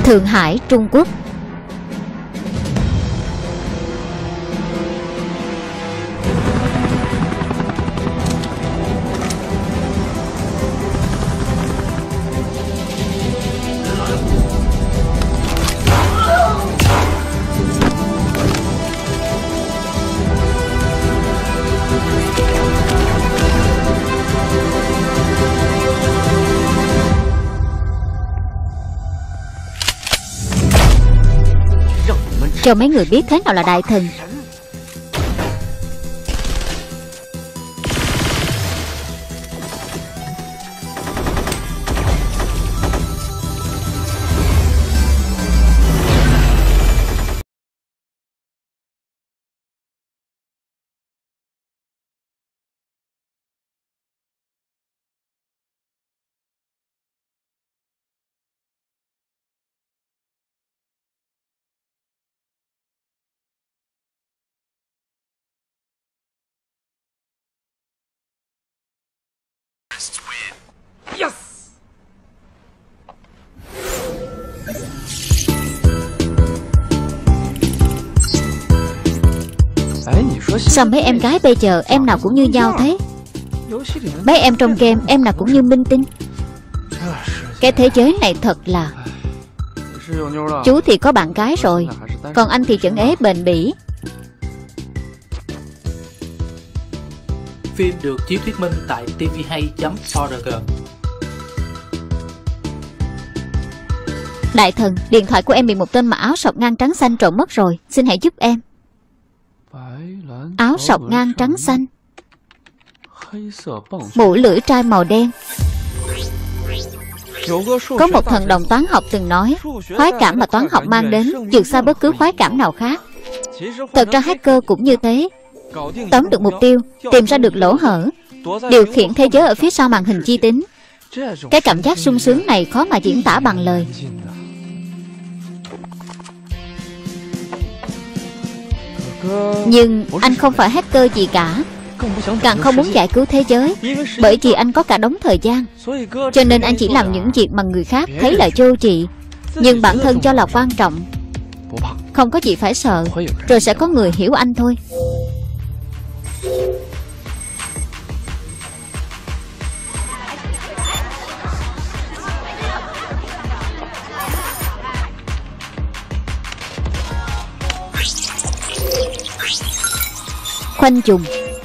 Thượng Hải, Trung Quốc. Cho mấy người biết thế nào là đại thần. Sao mấy em gái bây giờ em nào cũng như nhau thế? Mấy em trong game em nào cũng như minh tinh. Cái thế giới này thật là... Chú thì có bạn gái rồi, còn anh thì vẫn ế bền bỉ. Phim được chiếu thuyết minh tại tvhay.org. Đại thần, điện thoại của em bị một tên mặc áo sọc ngang trắng xanh trộm mất rồi. Xin hãy giúp em. Áo sọc ngang trắng xanh, mũ lưỡi trai màu đen. Có một thần đồng toán học từng nói, khoái cảm mà toán học mang đến vượt xa bất cứ khoái cảm nào khác. Thật ra hacker cũng như thế. Tóm được mục tiêu, tìm ra được lỗ hở, điều khiển thế giới ở phía sau màn hình vi tính. Cái cảm giác sung sướng này khó mà diễn tả bằng lời. Nhưng anh không phải hacker gì cả, càng không muốn giải cứu thế giới, bởi vì anh có cả đống thời gian. Cho nên anh chỉ làm những việc mà người khác thấy là vô trị, nhưng bản thân cho là quan trọng. Không có gì phải sợ, rồi sẽ có người hiểu anh thôi. Khoanh dùng.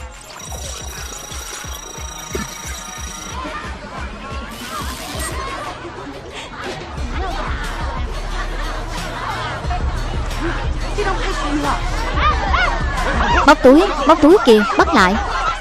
Móc túi kìa, bắt lại.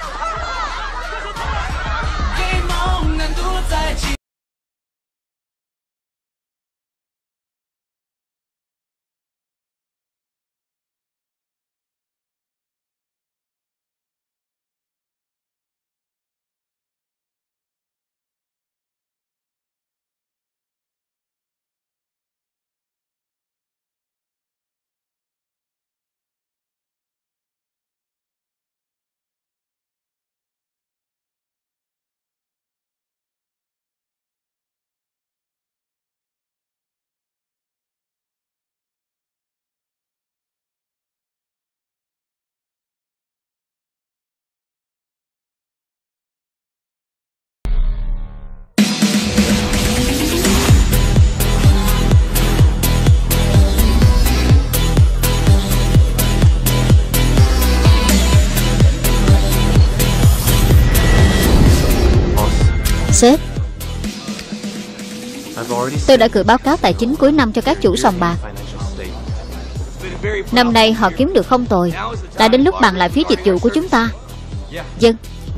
Sếp, tôi đã gửi báo cáo tài chính cuối năm cho các chủ sòng bạc. Năm nay họ kiếm được không tồi. Đã đến lúc bàn lại phí dịch vụ của chúng ta. Vâng.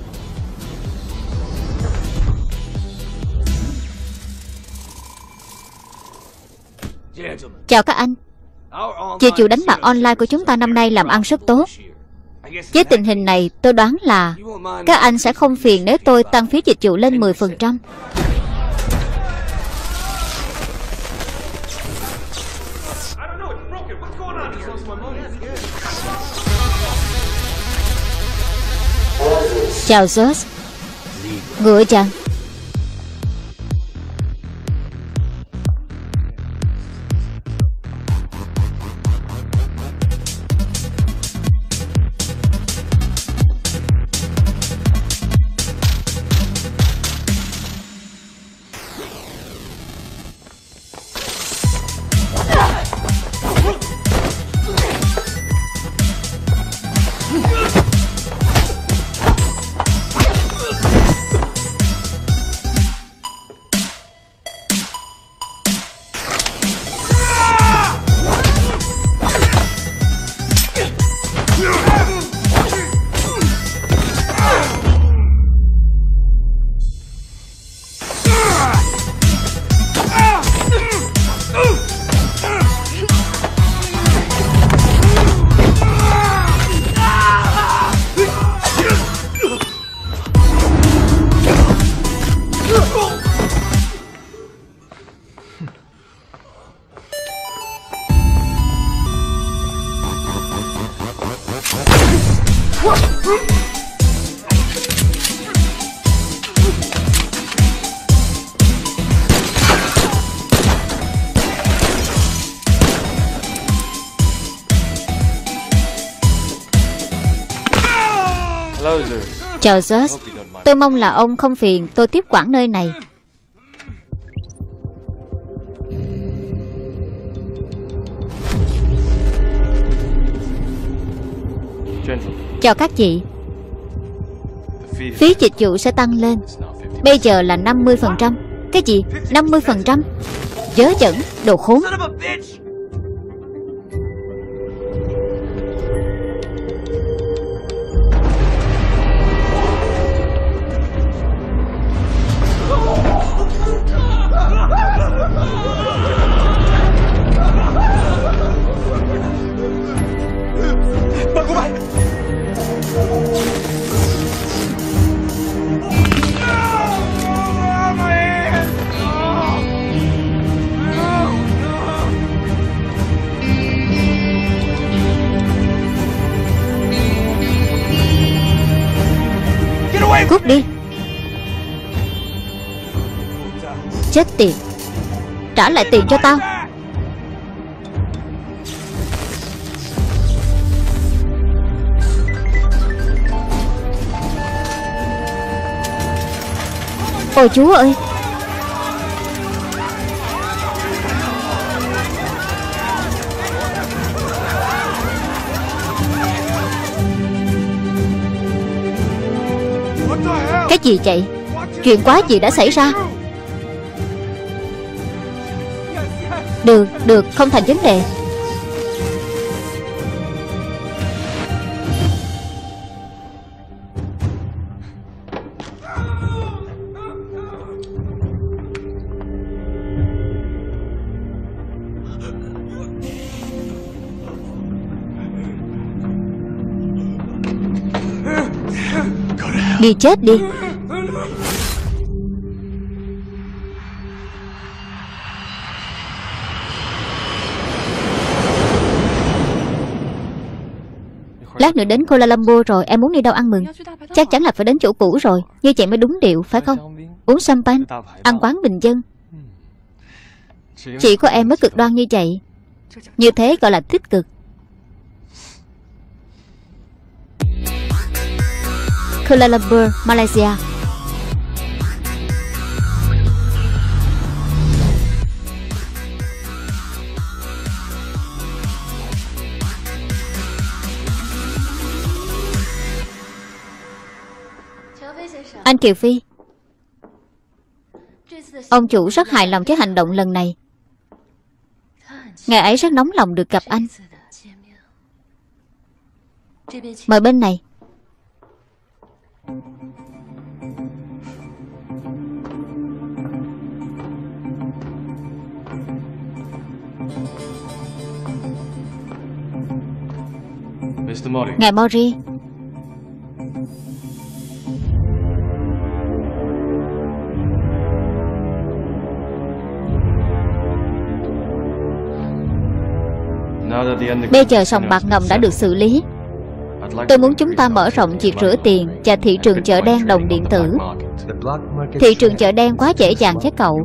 Chào các anh. Dịch vụ đánh bạc online của chúng ta năm nay làm ăn rất tốt. Với tình hình này, tôi đoán là các anh sẽ không phiền nếu tôi tăng phí dịch vụ lên 10%. Chào George. Ngựa chàng. Charles, tôi mong là ông không phiền tôi tiếp quản nơi này. Chào các chị. Phí dịch vụ sẽ tăng lên. Bây giờ là 50%. Cái gì? 50%? Dớ dẫn, đồ khốn. Cút đi. Chết tiệt. Trả lại tiền cho tao. Ôi chúa ơi. Cái gì vậy? Chuyện quá gì đã xảy ra? Được, không thành vấn đề. Đi chết đi. Lát nữa đến Kuala Lumpur rồi, em muốn đi đâu ăn mừng? Chắc chắn là phải đến chỗ cũ rồi. Như vậy mới đúng điệu, phải không? Uống champagne, ăn quán bình dân. Chỉ có em mới cực đoan như vậy. Như thế gọi là tích cực. Kuala Lumpur, Malaysia. Anh Kiều Phi, ông chủ rất hài lòng với hành động lần này. Ngài ấy rất nóng lòng được gặp anh. Mời bên này. Ngài Mori. Bây giờ sòng bạc ngầm đã được xử lý. Tôi muốn chúng ta mở rộng việc rửa tiền và thị trường chợ đen đồng điện tử. Thị trường chợ đen quá dễ dàng với cậu.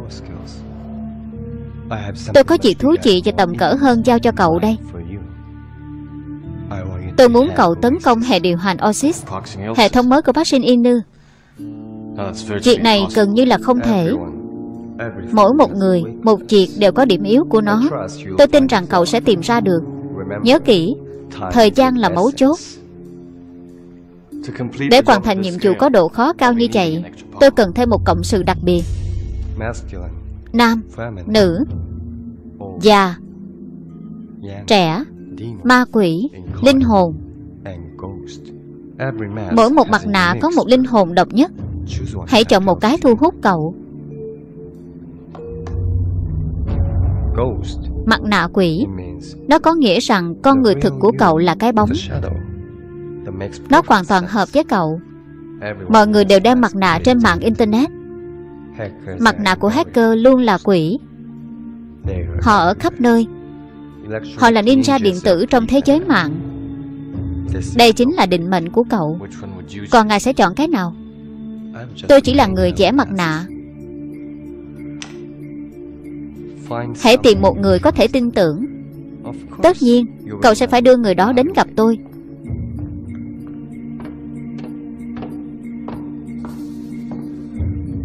Tôi có việc thú vị và tầm cỡ hơn giao cho cậu đây. Tôi muốn cậu tấn công hệ điều hành Oasis, hệ thống mới của bác Shin Inu. Việc này gần như là không thể. Mỗi một người, một việc đều có điểm yếu của nó. Tôi tin rằng cậu sẽ tìm ra được. Nhớ kỹ, thời gian là mấu chốt. Để hoàn thành nhiệm vụ có độ khó cao như vậy, tôi cần thêm một cộng sự đặc biệt. Nam, nữ, già, trẻ, ma quỷ, linh hồn. Mỗi một mặt nạ có một linh hồn độc nhất. Hãy chọn một cái thu hút cậu. Mặt nạ quỷ, nó có nghĩa rằng con người thực của cậu là cái bóng. Nó hoàn toàn hợp với cậu. Mọi người đều đeo mặt nạ trên mạng Internet. Mặt nạ của hacker luôn là quỷ. Họ ở khắp nơi. Họ là ninja điện tử trong thế giới mạng. Đây chính là định mệnh của cậu. Còn ngài sẽ chọn cái nào? Tôi chỉ là người vẽ mặt nạ. Hãy tìm một người có thể tin tưởng. Tất nhiên, cậu sẽ phải đưa người đó đến gặp tôi.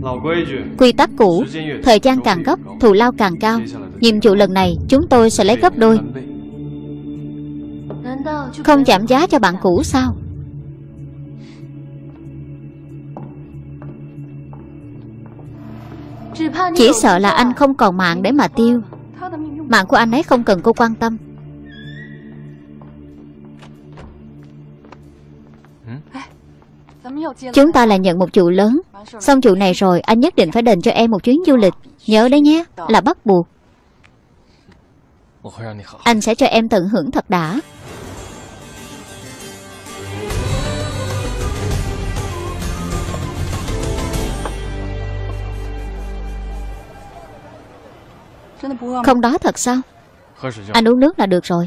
Quy tắc cũ, thời gian càng gấp, thù lao càng cao. Nhiệm vụ lần này chúng tôi sẽ lấy gấp đôi. Không giảm giá cho bạn cũ sao? Chỉ sợ là anh không còn mạng để mà tiêu. Mạng của anh ấy không cần cô quan tâm. Chúng ta là nhận một vụ lớn. Xong vụ này rồi anh nhất định phải đền cho em một chuyến du lịch. Nhớ đấy nhé, là bắt buộc. Anh sẽ cho em tận hưởng thật đã. Không đó thật sao? Anh uống nước là được rồi.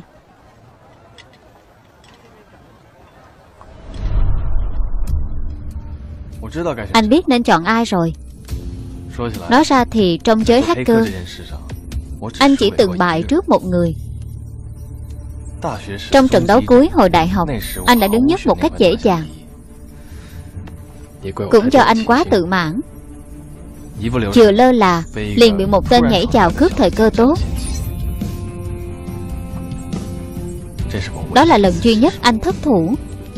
Anh biết nên chọn ai rồi. Nói ra thì trong giới hacker, anh chỉ từng bại trước một người. Trong trận đấu cuối hồi đại học, anh đã đứng nhất một cách dễ dàng. Cũng do anh quá tự mãn, vừa lơ là liền bị một tên nhảy vào cướp thời cơ tốt. Đó là lần duy nhất anh thất thủ.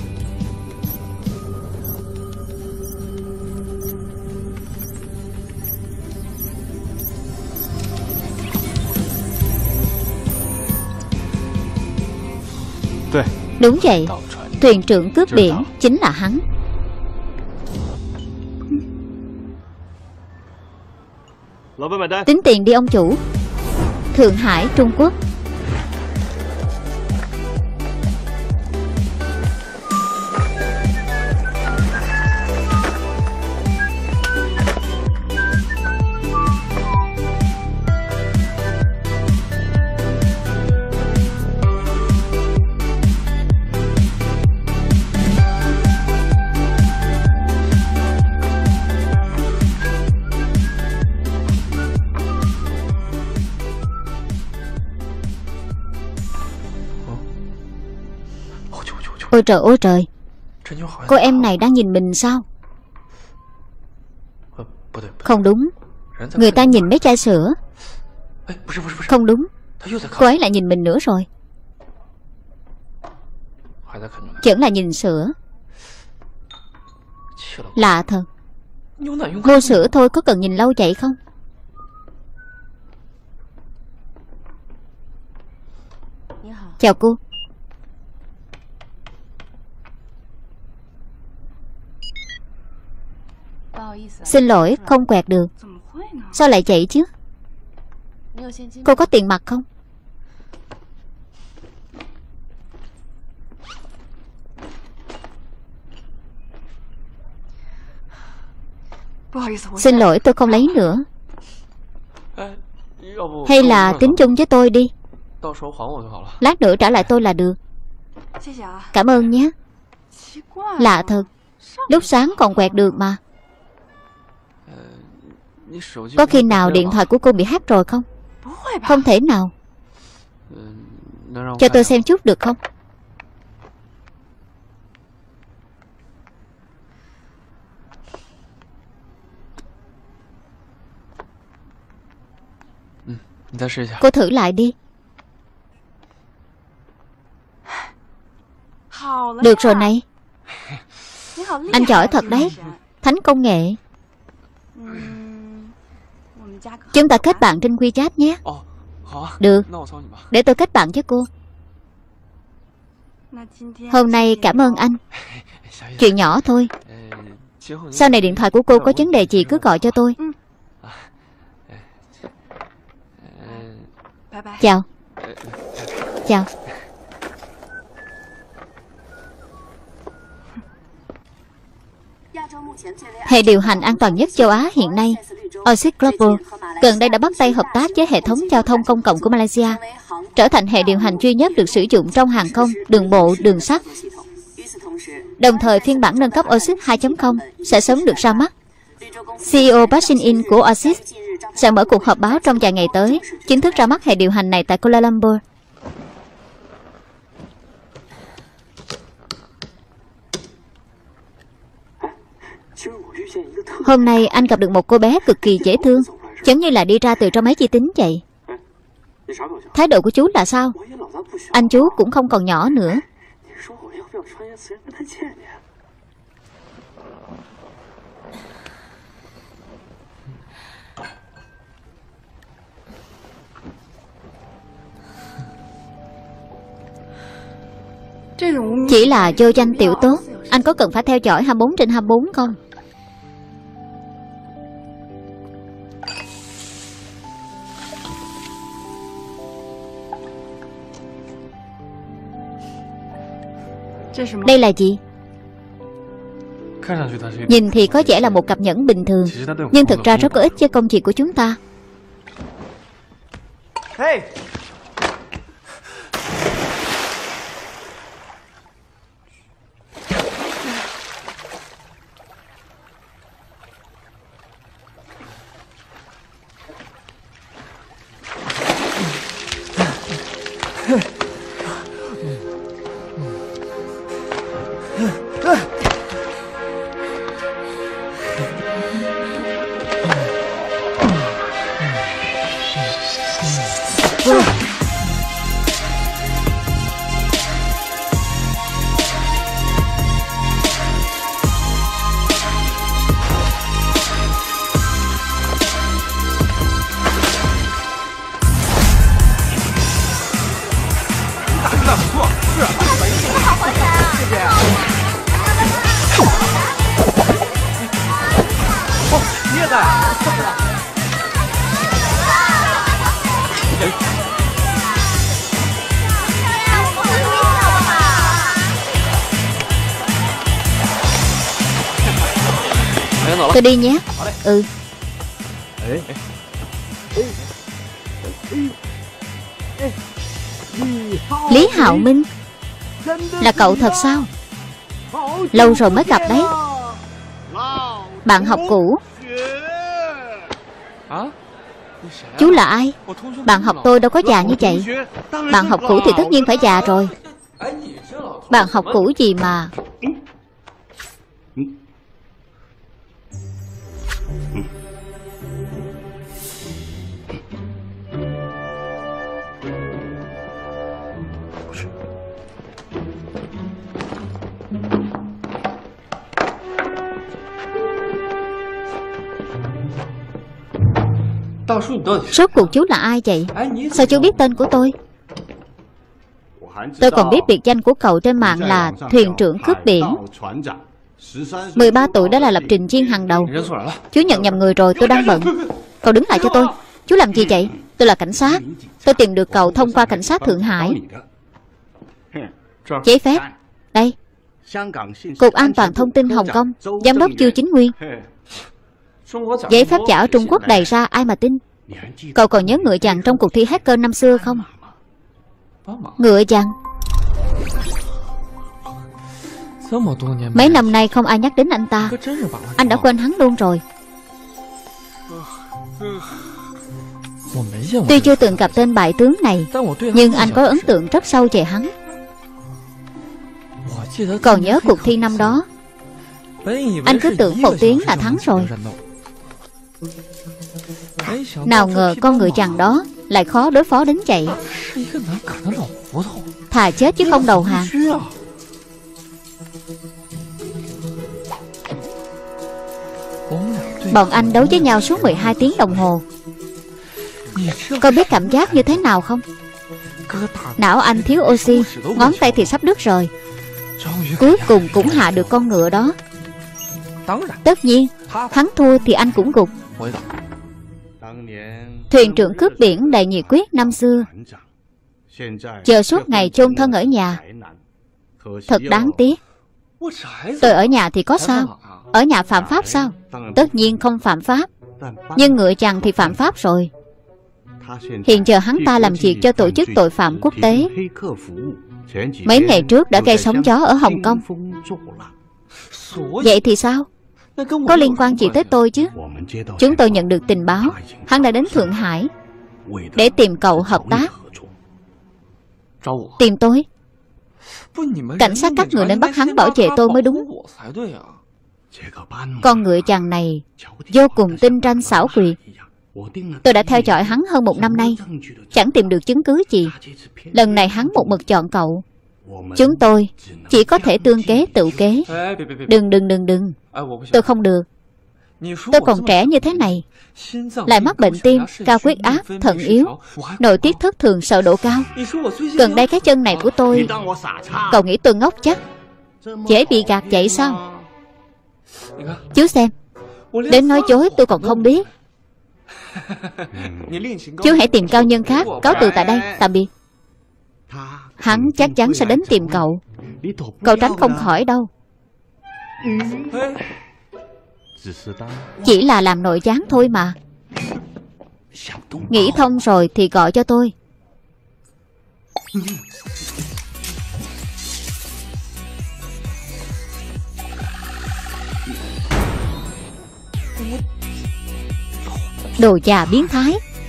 Đúng vậy, thuyền trưởng cướp biển chính là hắn. Tính tiền đi ông chủ. Thượng Hải, Trung Quốc. Ôi trời, cô em này đang nhìn mình sao? Không đúng, người ta nhìn mấy chai sữa. Không đúng, cô ấy lại nhìn mình nữa rồi. Vẫn là nhìn sữa. Lạ thật. Mua sữa thôi có cần nhìn lâu vậy không? Chào cô. Xin lỗi, không quẹt được. Sao lại vậy chứ? Cô có tiền mặt không? Xin lỗi, tôi không lấy nữa. Hay là tính chung với tôi đi. Lát nữa trả lại tôi là được. Cảm ơn nhé. Lạ thật, lúc sáng còn quẹt được mà. Có khi nào điện thoại của cô bị hack rồi không? Không thể nào. Cho tôi xem chút được không? Cô thử lại đi. Được rồi này. Anh giỏi thật đấy. Thánh công nghệ. Chúng ta kết bạn trên WeChat nhé. Được, để tôi kết bạn với cô. Hôm nay cảm ơn anh. Chuyện nhỏ thôi. Sau này điện thoại của cô có vấn đề gì cứ gọi cho tôi. Chào. Chào. Hệ điều hành an toàn nhất châu Á hiện nay, Oasis Global, gần đây đã bắt tay hợp tác với hệ thống giao thông công cộng của Malaysia, trở thành hệ điều hành duy nhất được sử dụng trong hàng không, đường bộ, đường sắt. Đồng thời, phiên bản nâng cấp Oasis 2.0 sẽ sớm được ra mắt. CEO Park Shin-in của Oasis sẽ mở cuộc họp báo trong vài ngày tới, chính thức ra mắt hệ điều hành này tại Kuala Lumpur. Hôm nay anh gặp được một cô bé cực kỳ dễ thương, giống như là đi ra từ trong máy vi tính vậy. Thái độ của chú là sao? Anh chú cũng không còn nhỏ nữa. Chỉ là vô danh tiểu tốt, anh có cần phải theo dõi 24/24 không? Đây là gì? Nhìn thì có vẻ là một cặp nhẫn bình thường, nhưng thực ra rất có ích cho công việc của chúng ta. Tôi đi nhé. Ừ. Lý Hạo Minh, là cậu thật sao? Lâu rồi mới gặp đấy. Bạn học cũ. Chú là ai? Bạn học tôi đâu có già như vậy. Bạn học cũ thì tất nhiên phải già rồi. Bạn học cũ gì mà. Rốt cuộc chú là ai vậy? Sao chú biết tên của tôi? Tôi còn biết biệt danh của cậu trên mạng là thuyền trưởng cướp biển. 13 tuổi đã là lập trình viên hàng đầu. Chú nhận nhầm người rồi, tôi đang bận. Cậu đứng lại cho tôi. Chú làm gì vậy? Tôi là cảnh sát. Tôi tìm được cậu thông qua cảnh sát Thượng Hải. Giấy phép. Đây. Cục An toàn thông tin Hồng Kông, Giám đốc Chu Chính Nguyên. Giấy phép giả ở Trung Quốc đầy ra, ai mà tin. Cậu còn nhớ ngựa chằn trong cuộc thi hacker năm xưa không? Ngựa chằn. Mấy năm nay không ai nhắc đến anh ta. Anh đã quên hắn luôn rồi. Tuy chưa từng gặp tên bại tướng này, nhưng anh có ấn tượng rất sâu về hắn. Còn nhớ cuộc thi năm đó, anh cứ tưởng một tiếng là thắng rồi. Nào ngờ con ngựa chằn đó lại khó đối phó đến vậy. Thà chết chứ không đầu hàng. Bọn anh đấu với nhau suốt 12 tiếng đồng hồ. Có biết cảm giác như thế nào không? Não anh thiếu oxy, ngón tay thì sắp đứt rồi. Cuối cùng cũng hạ được con ngựa đó. Tất nhiên, thắng thua thì anh cũng gục. Thuyền trưởng cướp biển đầy nhiệt quyết năm xưa, giờ suốt ngày chôn thân ở nhà. Thật đáng tiếc. Tôi ở nhà thì có sao? Ở nhà phạm pháp sao? Tất nhiên không phạm pháp. Nhưng ngựa chằn thì phạm pháp rồi. Hiện giờ hắn ta làm việc cho tổ chức tội phạm quốc tế. Mấy ngày trước đã gây sóng gió ở Hồng Kông. Vậy thì sao? Có liên quan gì tới tôi chứ? Chúng tôi nhận được tình báo hắn đã đến Thượng Hải để tìm cậu hợp tác. Tìm tôi? Cảnh sát các người nên bắt hắn bảo vệ tôi mới đúng. Con ngựa chằn này vô cùng tinh ranh xảo quyệt. Tôi đã theo dõi hắn hơn 1 năm nay, chẳng tìm được chứng cứ gì. Lần này hắn một mực chọn cậu. Chúng tôi chỉ có thể tương kế tự kế. Đừng. Tôi không được. Tôi còn trẻ như thế này, lại mắc bệnh tim, cao huyết áp, thận yếu, nội tiết thất thường, sợ độ cao. Gần đây cái chân này của tôi, cậu nghĩ tôi ngốc chắc? Dễ bị gạt vậy sao? Chú xem, đến nói dối tôi còn không biết. Chú hãy tìm cao nhân khác. Cáo từ tại đây, tạm biệt. Hắn chắc chắn sẽ đến tìm cậu. Cậu tránh không khỏi đâu. Chỉ là làm nội gián thôi mà. Nghĩ thông rồi thì gọi cho tôi. Đồ già biến thái.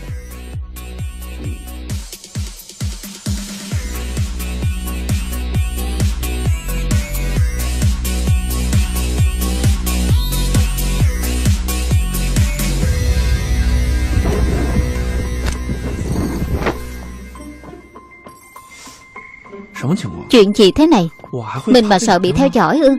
Chuyện gì thế này? Mình mà sợ bị theo dõi ư?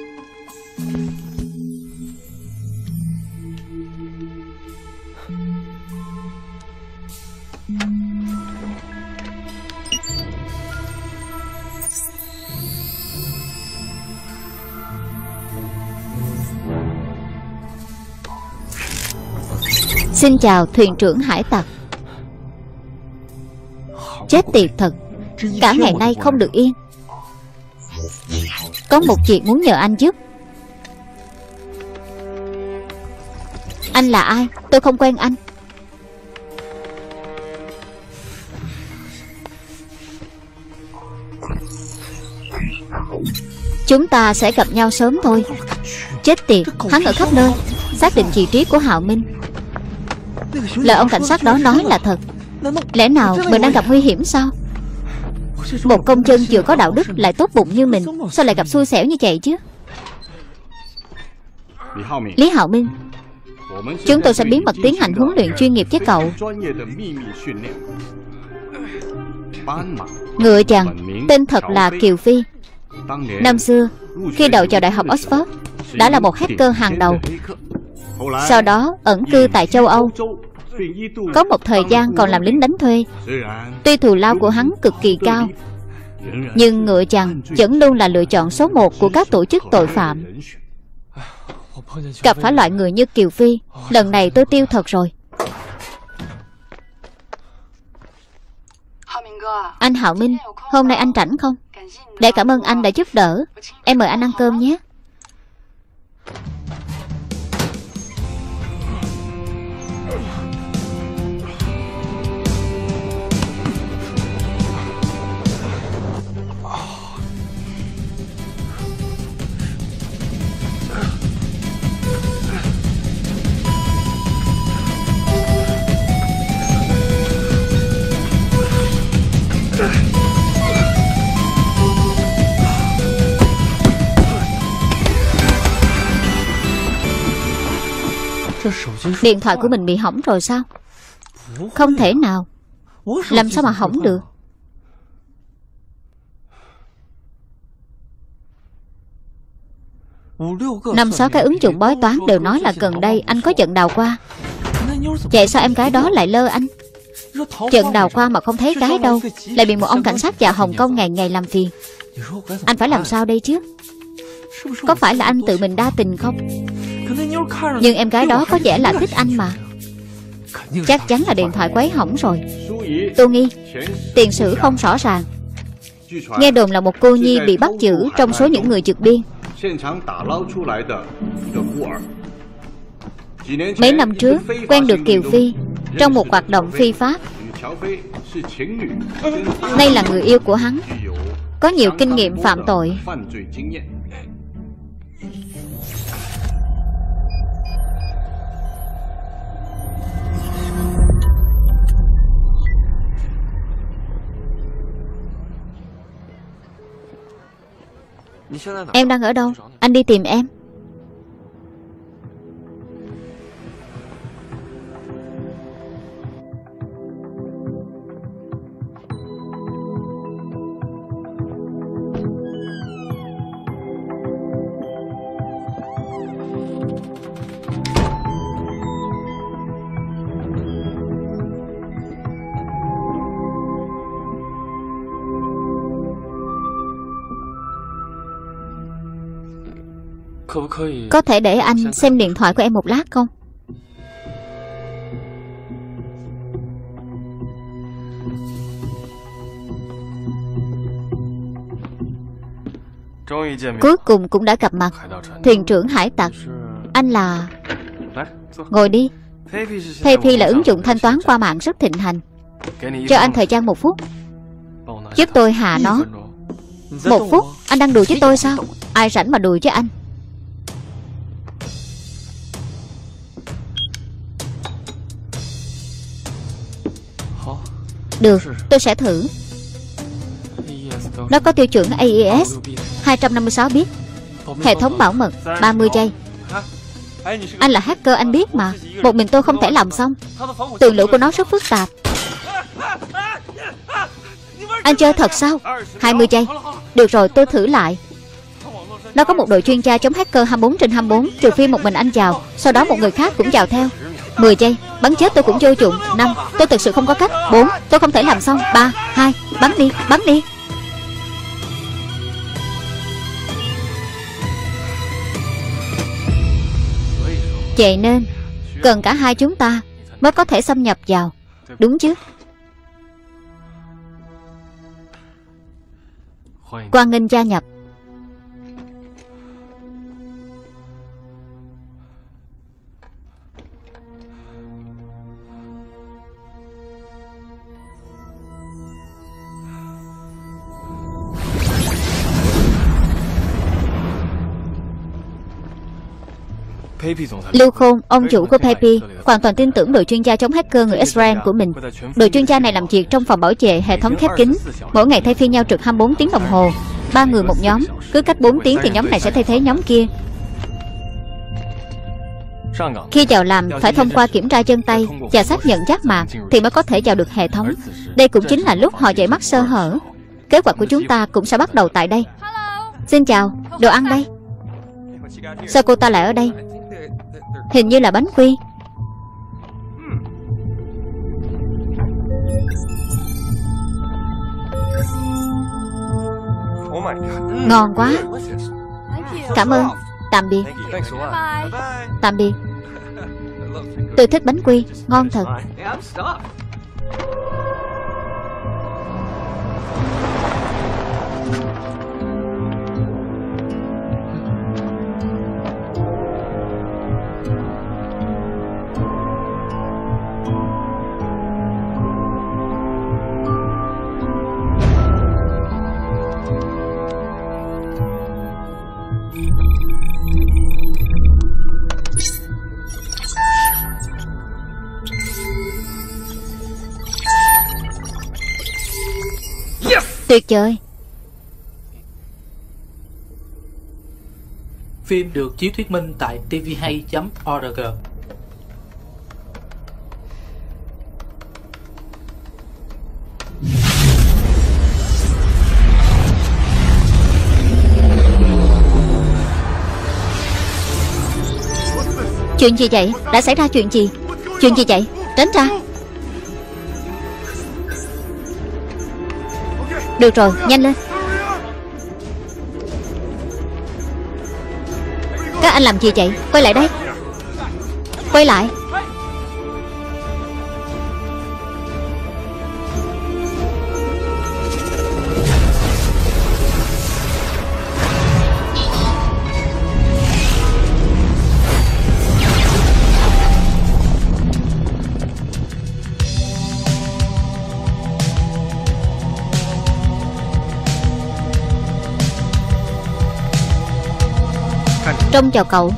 Xin chào thuyền trưởng hải tặc. Chết tiệt thật, cả ngày nay không được yên. Có một việc muốn nhờ anh giúp. Anh là ai? Tôi không quen anh. Chúng ta sẽ gặp nhau sớm thôi. Chết tiệt, hắn ở khắp nơi, xác định vị trí của Hạo Minh. Lời ông cảnh sát đó nói là thật. Lẽ nào mình đang gặp nguy hiểm sao? Một công dân vừa có đạo đức lại tốt bụng như mình, sao lại gặp xui xẻo như vậy chứ? Lý Hạo Minh, chúng tôi sẽ bí mật tiến hành huấn luyện chuyên nghiệp với cậu. Ngựa chằn, tên thật là Kiều Phi. Năm xưa, khi đậu vào Đại học Oxford, đã là một hacker hàng đầu. Sau đó ẩn cư tại châu Âu. Có một thời gian còn làm lính đánh thuê. Tuy thù lao của hắn cực kỳ cao, nhưng ngựa chằn vẫn luôn là lựa chọn số 1 của các tổ chức tội phạm. Gặp phải loại người như Kiều Phi, lần này tôi tiêu thật rồi. Anh Hạo Minh, hôm nay anh rảnh không? Để cảm ơn anh đã giúp đỡ, em mời anh ăn cơm nhé. Điện thoại của mình bị hỏng rồi sao? Không thể nào. Làm sao mà hỏng được? Năm sáu cái ứng dụng bói toán đều nói là gần đây anh có trận đào hoa. Vậy sao em gái đó lại lơ anh? Trận đào hoa mà không thấy gái đâu, lại bị một ông cảnh sát già Hồng Kông ngày ngày làm phiền. Anh phải làm sao đây chứ? Có phải là anh tự mình đa tình không? Nhưng em gái đó có vẻ là thích anh mà. Chắc chắn là điện thoại quấy hỏng rồi. Tô Nghi, tiền sử không rõ ràng. Nghe đồn là một cô nhi bị bắt giữ trong số những người vượt biên. Mấy năm trước quen được Kiều Phi trong một hoạt động phi pháp. Đây là người yêu của hắn, có nhiều kinh nghiệm phạm tội. Em đang ở đâu? Anh đi tìm em. Có thể để anh xem điện thoại của em một lát không? Cuối cùng cũng đã gặp mặt. Thuyền trưởng hải tặc. Anh là... Ngồi đi. PayPay là ứng dụng thanh toán qua mạng rất thịnh hành. Cho anh thời gian 1 phút, giúp tôi hạ nó. 1 phút? Anh đang đùa với tôi sao? Ai rảnh mà đùa với anh? Được, tôi sẽ thử. Nó có tiêu chuẩn AES 256 bit. Hệ thống bảo mật 30 giây. Anh là hacker, anh biết mà. Một mình tôi không thể làm xong. Tường lửa của nó rất phức tạp. Anh chơi thật sao? 20 giây. Được rồi, tôi thử lại. Nó có một đội chuyên gia chống hacker 24/24. Trừ phi một mình anh vào, sau đó một người khác cũng vào theo. 10 giây. Bắn chết tôi cũng vô dụng. 5. Tôi thực sự không có cách. 4. Tôi không thể làm xong. 3, 2. Bắn đi, bắn đi. Vậy nên cần cả hai chúng ta mới có thể xâm nhập vào, đúng chứ? Hoan nghênh gia nhập. Lưu Khôn, ông chủ của PayPay, hoàn toàn tin tưởng đội chuyên gia chống hacker người Israel của mình. Đội chuyên gia này làm việc trong phòng bảo vệ hệ thống khép kín, mỗi ngày thay phiên nhau trực 24 tiếng đồng hồ, 3 người một nhóm. Cứ cách 4 tiếng thì nhóm này sẽ thay thế nhóm kia. Khi vào làm phải thông qua kiểm tra chân tay và xác nhận giác mạc thì mới có thể vào được hệ thống. Đây cũng chính là lúc họ dậy mắt sơ hở. Kế hoạch của chúng ta cũng sẽ bắt đầu tại đây. Xin chào, đồ ăn đây. Sao cô ta lại ở đây? Hình như là bánh quy. Ngon quá. Cảm ơn. Tạm biệt. Tạm biệt. Tôi thích bánh quy, ngon thật. Tuyệt vời. Phim được chiếu thuyết minh tại tvhay.org. Chuyện gì vậy? Đã xảy ra chuyện gì? Chuyện gì vậy? Tránh ra. Được rồi, nhanh lên. Các anh làm gì vậy? Quay lại đây. Quay lại. Trông chào cậu.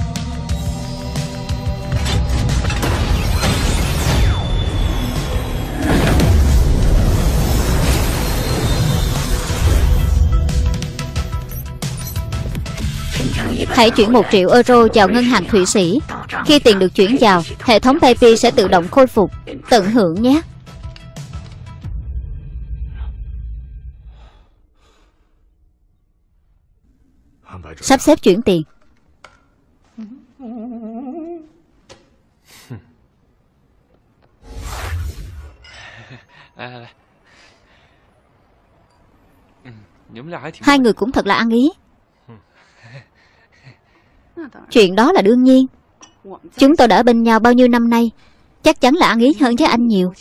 Hãy chuyển 1 triệu euro vào ngân hàng Thụy Sĩ. Khi tiền được chuyển vào, hệ thống PayPay sẽ tự động khôi phục. Tận hưởng nhé. Sắp xếp chuyển tiền. Hai người cũng thật là ăn ý. Chuyện đó là đương nhiên. Chúng tôi đã ở bên nhau bao nhiêu năm nay, chắc chắn là ăn ý hơn với anh nhiều.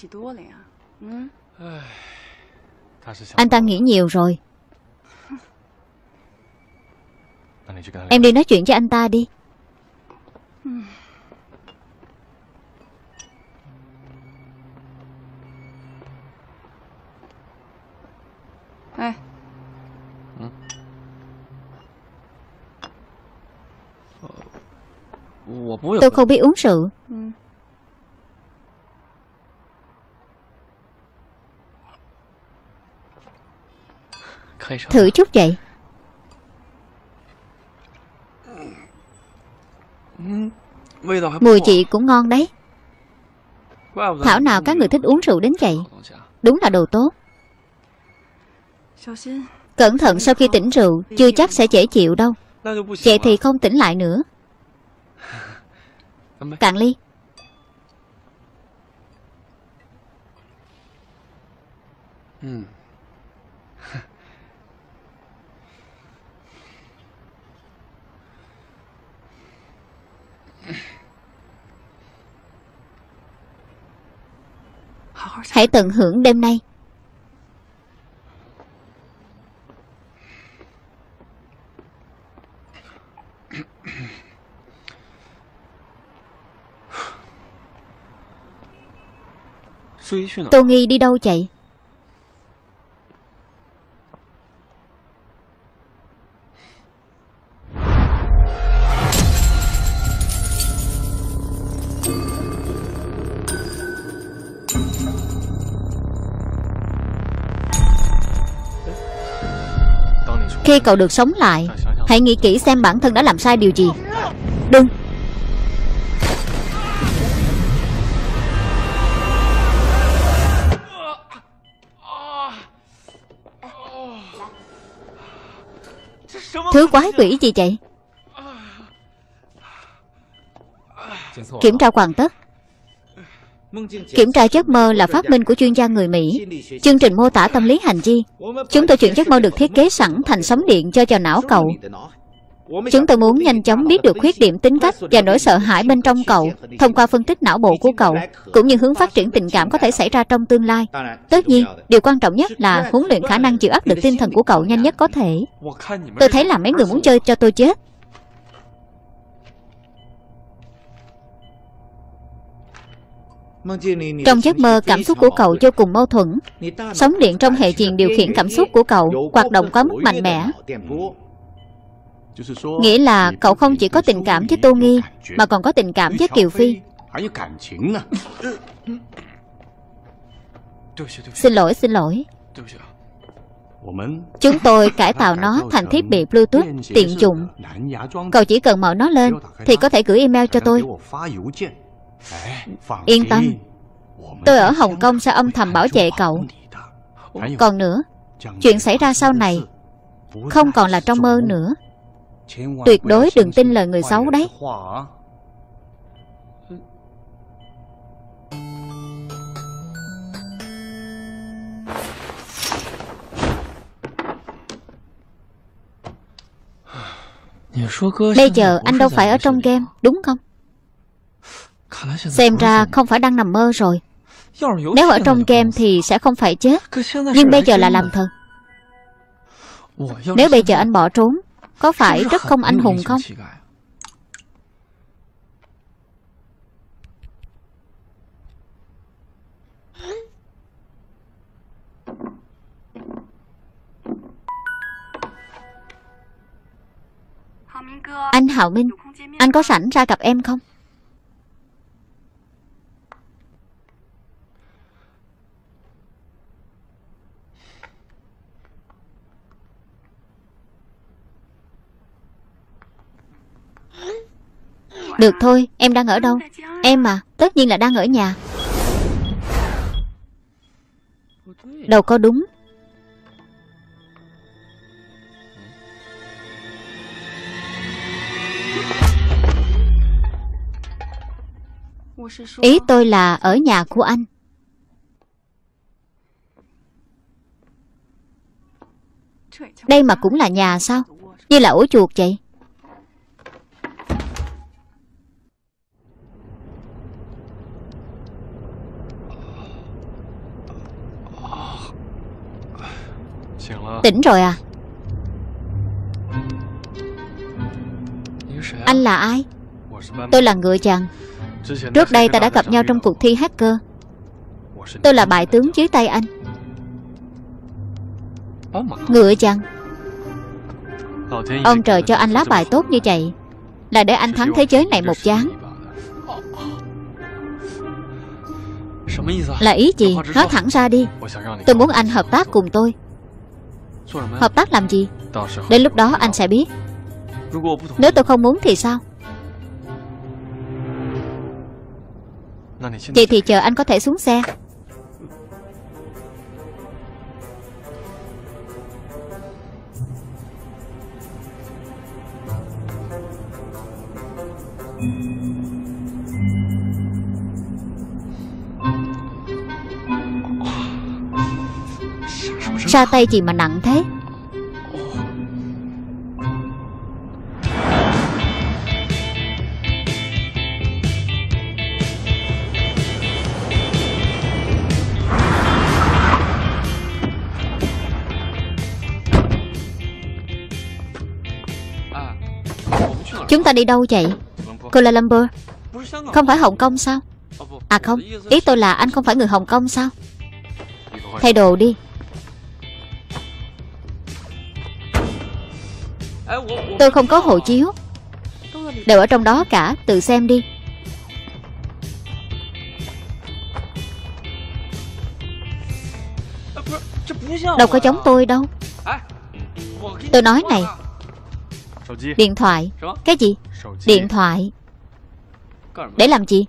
Anh ta nghĩ nhiều rồi. Em đi nói chuyện với anh ta đi. Tôi không biết uống rượu. Thử chút vậy. Mùi chị cũng ngon đấy. Thảo nào các người thích uống rượu đến vậy. Đúng là đồ tốt. Cẩn thận, sau khi tỉnh rượu chưa chắc sẽ dễ chịu đâu. Vậy thì không tỉnh lại nữa. Cạn ly. Hãy tận hưởng đêm nay. Tô Nghi đi đâu vậy? Khi cậu được sống lại, hãy nghĩ kỹ xem bản thân đã làm sai điều gì. Đừng. Thứ quái quỷ gì vậy? Kiểm tra hoàn tất. Kiểm tra giấc mơ là phát minh của chuyên gia người Mỹ. Chương trình mô tả tâm lý hành vi. Chúng tôi chuyển giấc mơ được thiết kế sẵn thành sóng điện cho vào não cậu. Chúng tôi muốn nhanh chóng biết được khuyết điểm tính cách và nỗi sợ hãi bên trong cậu thông qua phân tích não bộ của cậu, cũng như hướng phát triển tình cảm có thể xảy ra trong tương lai. Tất nhiên, điều quan trọng nhất là huấn luyện khả năng chịu áp lực tinh thần của cậu nhanh nhất có thể. Tôi thấy là mấy người muốn chơi cho tôi chết. Trong giấc mơ, cảm xúc của cậu vô cùng mâu thuẫn. Sóng điện trong hệ truyền điều khiển cảm xúc của cậu hoạt động quá mức mạnh mẽ. Nghĩa là cậu không chỉ có tình cảm với Tô Nghi, mà còn có tình cảm với Kiều Phi. Xin lỗi. Chúng tôi cải tạo nó thành thiết bị Bluetooth tiện dụng. Cậu chỉ cần mở nó lên thì có thể gửi email cho tôi. Yên tâm, tôi ở Hồng Kông sẽ âm thầm bảo vệ cậu. Còn nữa, chuyện xảy ra sau này không còn là trong mơ nữa. Tuyệt đối đừng tin lời người xấu đấy. Bây giờ anh đâu phải ở trong game, đúng không? Xem ra không phải đang nằm mơ rồi. Nếu ở trong game thì sẽ không phải chết, nhưng bây giờ là làm thật. Nếu bây giờ anh bỏ trốn, có phải rất không anh hùng không? Anh Hạo Minh, anh có rảnh ra gặp em không? Được thôi, em đang ở đâu? Em à, tất nhiên là đang ở nhà. Đâu có đúng. Ý tôi là ở nhà của anh. Đây mà cũng là nhà sao? Như là ổ chuột vậy. Tỉnh rồi à? Anh là ai? Tôi là Ngựa Chằn. Trước đây ta đã gặp nhau trong cuộc thi hacker. Tôi là bại tướng dưới tay anh. Ngựa Chằn. Ông trời cho anh lá bài tốt như vậy là để anh thắng thế giới này một ván. Là ý gì? Nói thẳng ra đi. Tôi muốn anh hợp tác cùng tôi. Hợp tác làm gì? Đến lúc đó anh sẽ biết. Nếu tôi không muốn thì sao? Vậy thì chờ anh có thể xuống xe. Ra tay gì mà nặng thế? Chúng ta đi đâu vậy? Kuala Lumpur. Không phải Hồng Kông sao? À không, ý tôi là anh không phải người Hồng Kông sao? Thay đồ đi. Tôi không có hộ chiếu. Đều ở trong đó cả, tự xem đi. Đâu có giống tôi đâu. Tôi nói này. Điện thoại. Cái gì? Điện thoại. Để làm gì?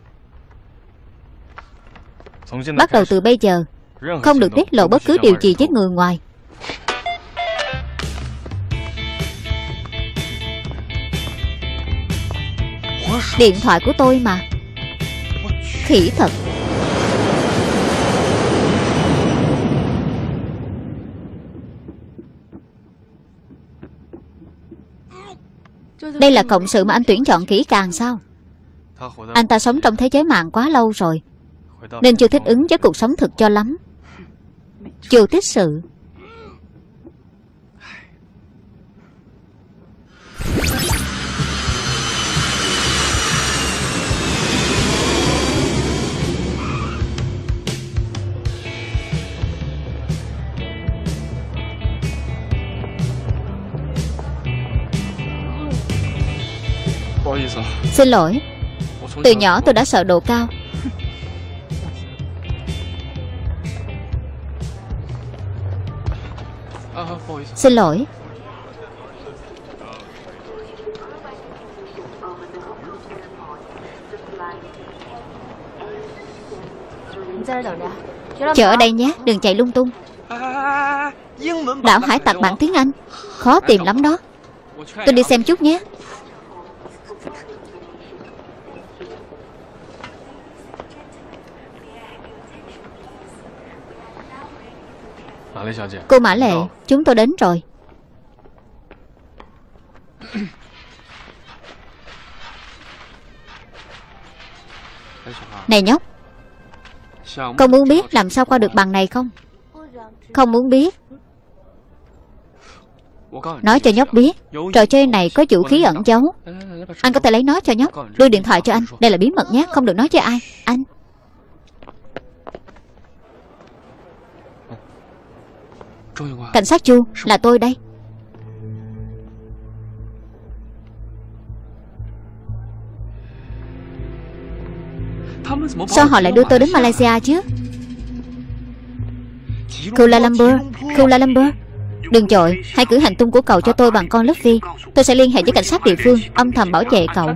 Bắt đầu từ bây giờ không được tiết lộ bất cứ điều gì với người ngoài. Điện thoại của tôi mà. Khỉ thật. Đây là cộng sự mà anh tuyển chọn kỹ càng sao? Anh ta sống trong thế giới mạng quá lâu rồi, nên chưa thích ứng với cuộc sống thực cho lắm. Chưa thích sự. Xin lỗi. Từ nhỏ tôi đã sợ độ cao. Xin lỗi. Chờ ở đây nhé, đừng chạy lung tung. Đạo hải tặc bản tiếng Anh khó tìm lắm đó. Tôi đi xem chút nhé. Cô Mã Lệ, chúng tôi đến rồi. Này nhóc, con muốn biết làm sao qua được bằng này không? Không muốn biết. Nói cho nhóc biết, trò chơi này có vũ khí ẩn giấu. Anh có thể lấy nó cho nhóc. Đưa điện thoại cho anh. Đây là bí mật nhé, không được nói cho ai. Anh. Cảnh sát Chu, là tôi đây. Sao họ lại đưa tôi đến Malaysia chứ? Kuala Lumpur. Kuala Lumpur. Đừng chội, hãy cử hành tung của cậu cho tôi bằng con Luffy. Tôi sẽ liên hệ với cảnh sát địa phương, âm thầm bảo vệ cậu.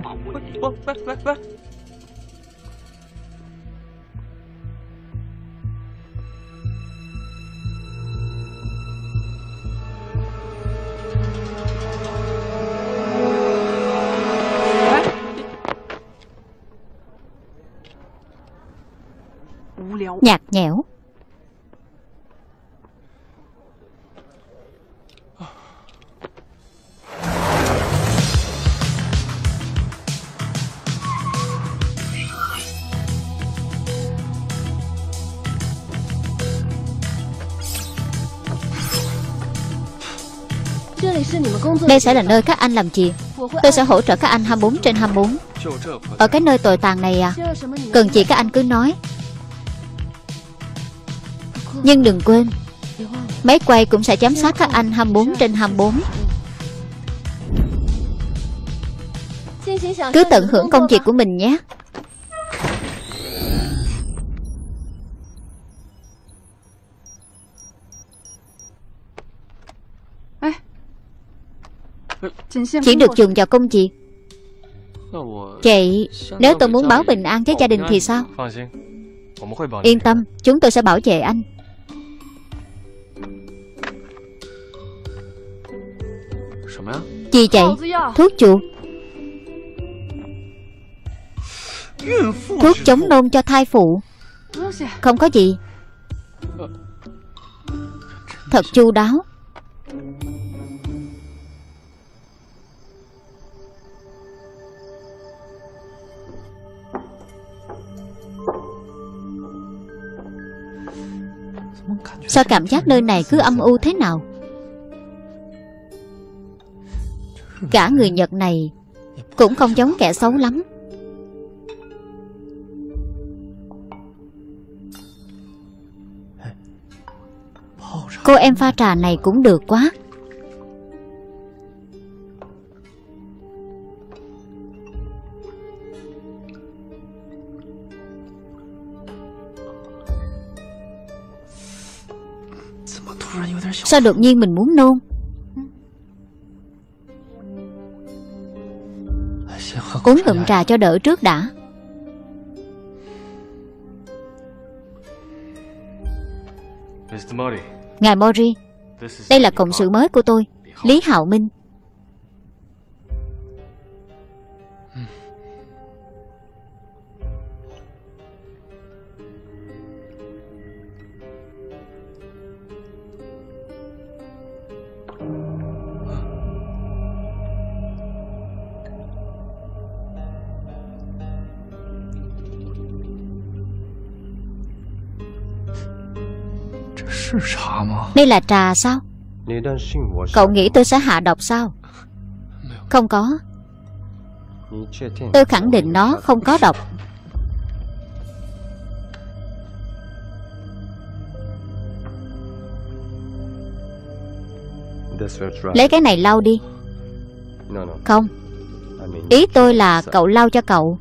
Nhạt nhẽo. Đây sẽ là nơi các anh làm việc. Tôi sẽ hỗ trợ các anh 24/24. Ở cái nơi tồi tàn này à? Cần gì các anh cứ nói. Nhưng đừng quên, máy quay cũng sẽ giám sát các anh 24/24. Cứ tận hưởng công việc của mình nhé. Chỉ được dùng vào công việc. Vậy nếu tôi muốn báo bình an với gia đình thì sao? Yên tâm, chúng tôi sẽ bảo vệ anh. Gì vậy? Thuốc chuột. Thuốc chống nôn cho thai phụ. Không có gì. Thật chu đáo. Sao cảm giác nơi này cứ âm u thế nào? Cả người Nhật này cũng không giống kẻ xấu lắm. Cô em pha trà này cũng được quá. Sao đột nhiên mình muốn nôn? Uống ngụm trà cho đỡ trước đã. Ngài Mori, đây là cộng sự mới của tôi, Lý Hạo Minh. Đây là trà sao? Cậu nghĩ tôi sẽ hạ độc sao? Không có. Tôi khẳng định nó không có độc. Lấy cái này lau đi. Không, ý tôi là cậu lau cho cậu.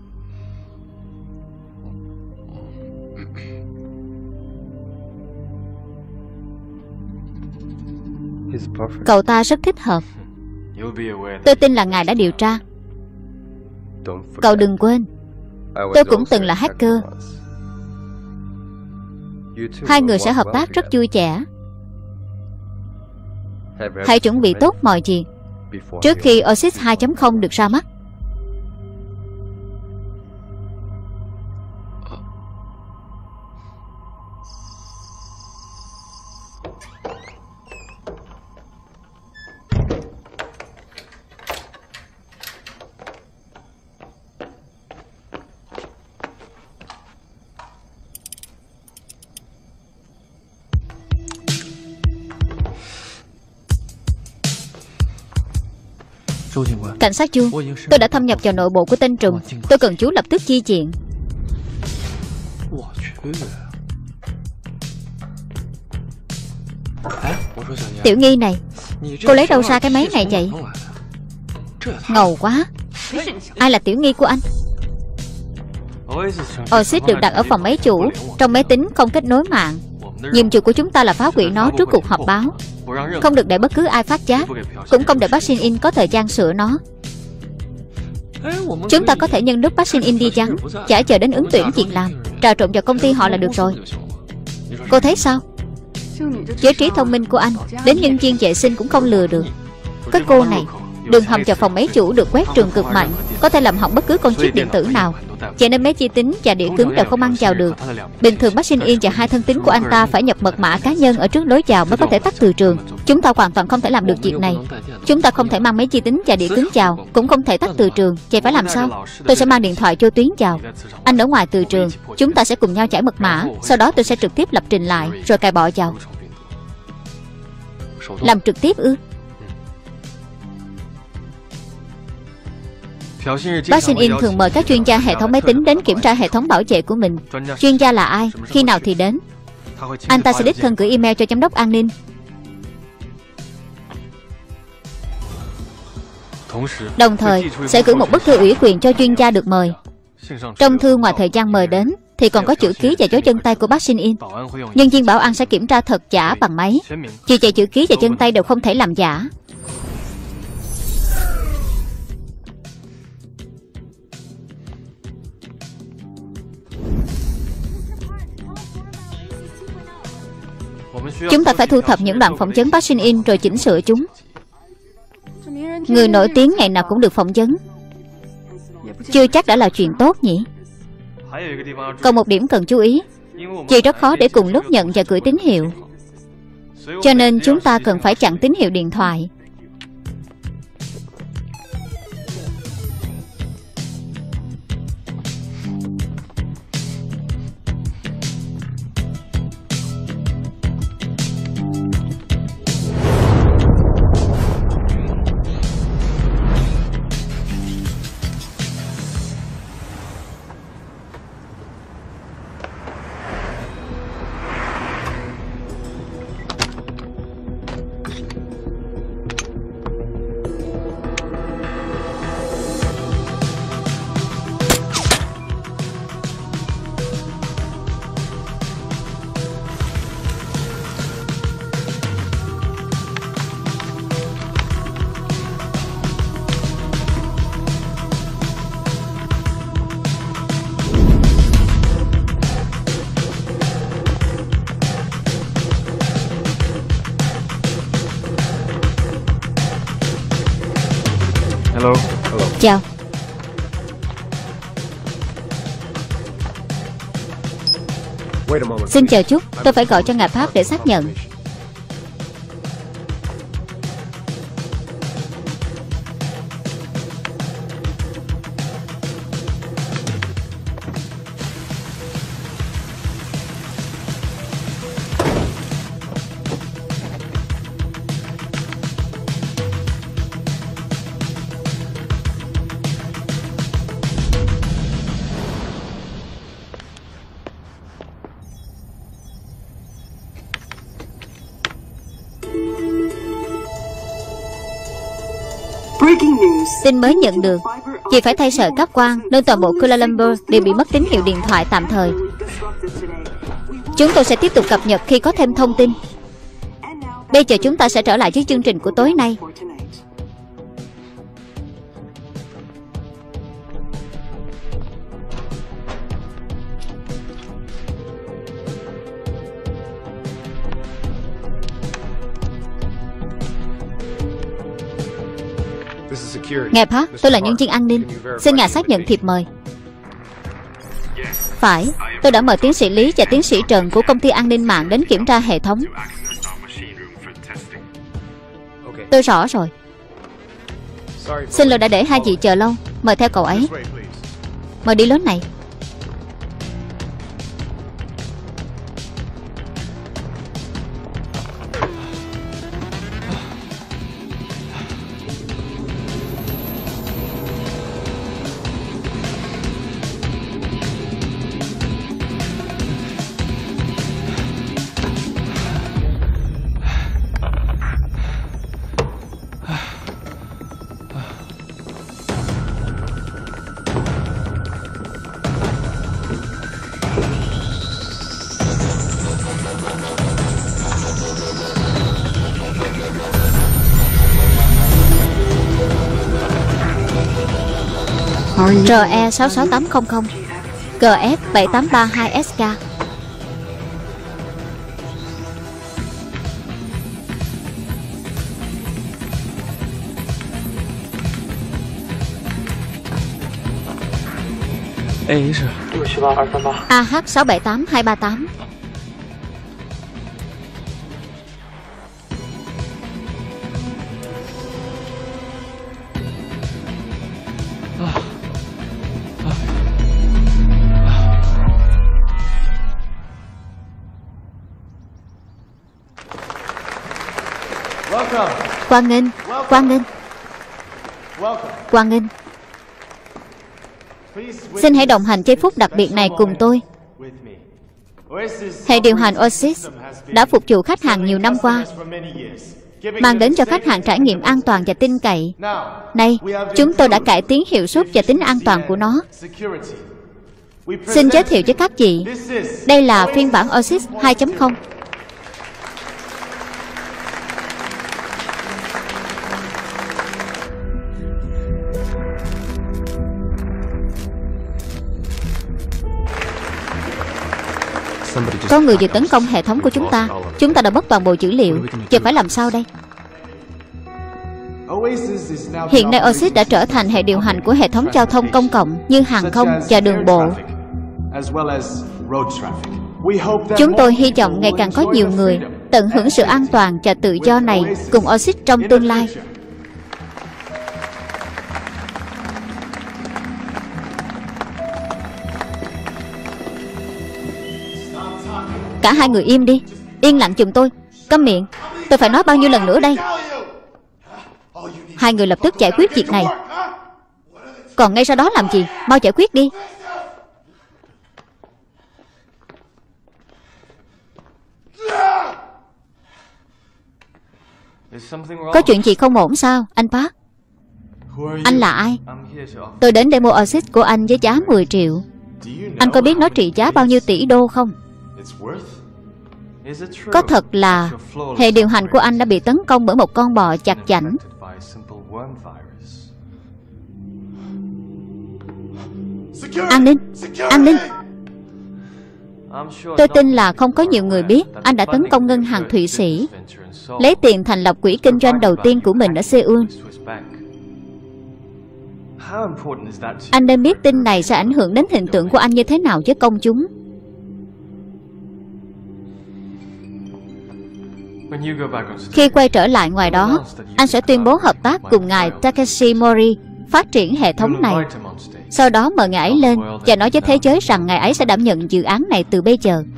Cậu ta rất thích hợp. Tôi tin là ngài đã điều tra. Cậu đừng quên, tôi cũng từng là hacker. Hai người sẽ hợp tác rất vui vẻ. Hãy chuẩn bị tốt mọi chuyện trước khi Oasis 2.0 được ra mắt. Cảnh sát Chu, tôi đã thâm nhập vào nội bộ của tên trùm. Tôi cần chú lập tức chi viện. Tiểu Nghi này, cô lấy đâu ra cái máy này vậy? Ngầu quá. Ai là Tiểu Nghi của anh? Oasis được đặt ở phòng máy chủ. Trong máy tính không kết nối mạng. Nhiệm vụ của chúng ta là phá hủy nó trước cuộc họp báo. Không được để bất cứ ai phát giác. Cũng không để Park Shin-in có thời gian sửa nó. Chúng ta có thể nhân lúc Park Shin-in đi vắng, chả chờ đến ứng tuyển việc làm, trà trộn vào công ty họ là được rồi. Cô thấy sao? Với trí thông minh của anh, đến nhân viên vệ sinh cũng không lừa được. Cái cô này, đường hầm vào phòng máy chủ được quét trường cực mạnh, có thể làm hỏng bất cứ con chip điện tử nào. Vậy nên máy vi tính và đĩa cứng đều không ăn vào được. Bình thường Park Shin-in và hai thân tín của anh ta phải nhập mật mã cá nhân ở trước lối vào mới có thể tắt từ trường. Chúng ta hoàn toàn không thể làm được việc này. Chúng ta không thể mang máy vi tính và đĩa cứng vào, cũng không thể tắt từ trường. Vậy phải làm sao? Tôi sẽ mang điện thoại vô tuyến vào. Anh ở ngoài từ trường. Chúng ta sẽ cùng nhau trải mật mã. Sau đó tôi sẽ trực tiếp lập trình lại rồi cài bỏ vào. Làm trực tiếp ư? Bác Sinh In thường mời các chuyên gia hệ thống máy tính đến kiểm tra hệ thống bảo vệ của mình. Chuyên gia là ai, khi nào thì đến? Anh ta sẽ đích thân gửi email cho giám đốc an ninh. Đồng thời sẽ gửi một bức thư ủy quyền cho chuyên gia được mời. Trong thư ngoài thời gian mời đến thì còn có chữ ký và dấu chân tay của bác Sinh In. Nhân viên bảo an sẽ kiểm tra thật giả bằng máy. Vì vậy chữ ký và chân tay đều không thể làm giả. Chúng ta phải thu thập những đoạn phỏng vấn bác Sinh In rồi chỉnh sửa chúng. Người nổi tiếng ngày nào cũng được phỏng vấn, chưa chắc đã là chuyện tốt nhỉ. Còn một điểm cần chú ý, vì rất khó để cùng lúc nhận và gửi tín hiệu, cho nên chúng ta cần phải chặn tín hiệu điện thoại. Hello. Chào. Xin chờ chút, tôi phải gọi cho ngài Pháp để xác nhận. Tin mới nhận được, vì phải thay sợi cáp quang nên toàn bộ Kuala Lumpur đều bị mất tín hiệu điện thoại tạm thời. Chúng tôi sẽ tiếp tục cập nhật khi có thêm thông tin. Bây giờ chúng ta sẽ trở lại với chương trình của tối nay. Ngài Park, tôi là nhân viên an ninh. Xin ngài xác nhận thiệp mời. Phải, tôi đã mời tiến sĩ Lý và tiến sĩ Trần của công ty an ninh mạng đến kiểm tra hệ thống. Tôi rõ rồi. Xin lỗi đã để hai vị chờ lâu. Mời theo cậu ấy. Mời đi lối này. RE 66800 GF 7832SK. AH 678238. Hoan nghênh, hoan nghênh, hoan nghênh. Xin hãy đồng hành giây phút đặc biệt này cùng tôi. Hệ điều hành Oasis đã phục vụ khách hàng nhiều năm qua, mang đến cho khách hàng trải nghiệm an toàn và tin cậy. Nay, chúng tôi đã cải tiến hiệu suất và tính an toàn của nó. Xin giới thiệu với các vị, đây là phiên bản Oasis 2.0. Có người vừa tấn công hệ thống của chúng ta. Chúng ta đã mất toàn bộ dữ liệu. Giờ phải làm sao đây? Hiện nay Oasis đã trở thành hệ điều hành của hệ thống giao thông công cộng như hàng không và đường bộ. Chúng tôi hy vọng ngày càng có nhiều người tận hưởng sự an toàn và tự do này cùng Oasis trong tương lai. Cả hai người im đi. Yên lặng giùm tôi. Câm miệng. Tôi phải nói bao nhiêu lần nữa đây? Hai người lập tức giải quyết việc này. Còn ngay sau đó làm gì? Mau giải quyết đi. Có chuyện gì không ổn sao, anh Park? Anh là ai? Tôi đến demo Oasis của anh với giá 10 triệu. Anh có biết nó trị giá bao nhiêu tỷ đô không? Có thật là hệ điều hành của anh đã bị tấn công bởi một con bò chặt chảnh? An ninh! An ninh! Tôi tin là không có nhiều người biết anh đã tấn công ngân hàng Thụy Sĩ, lấy tiền thành lập quỹ kinh doanh đầu tiên của mình ở Seoul. Anh nên biết tin này sẽ ảnh hưởng đến hình tượng của anh như thế nào với công chúng. Khi quay trở lại ngoài đó, anh sẽ tuyên bố hợp tác cùng ngài Takeshi Mori phát triển hệ thống này. Sau đó mời ngài ấy lên và nói với thế giới rằng ngài ấy sẽ đảm nhận dự án này từ bây giờ.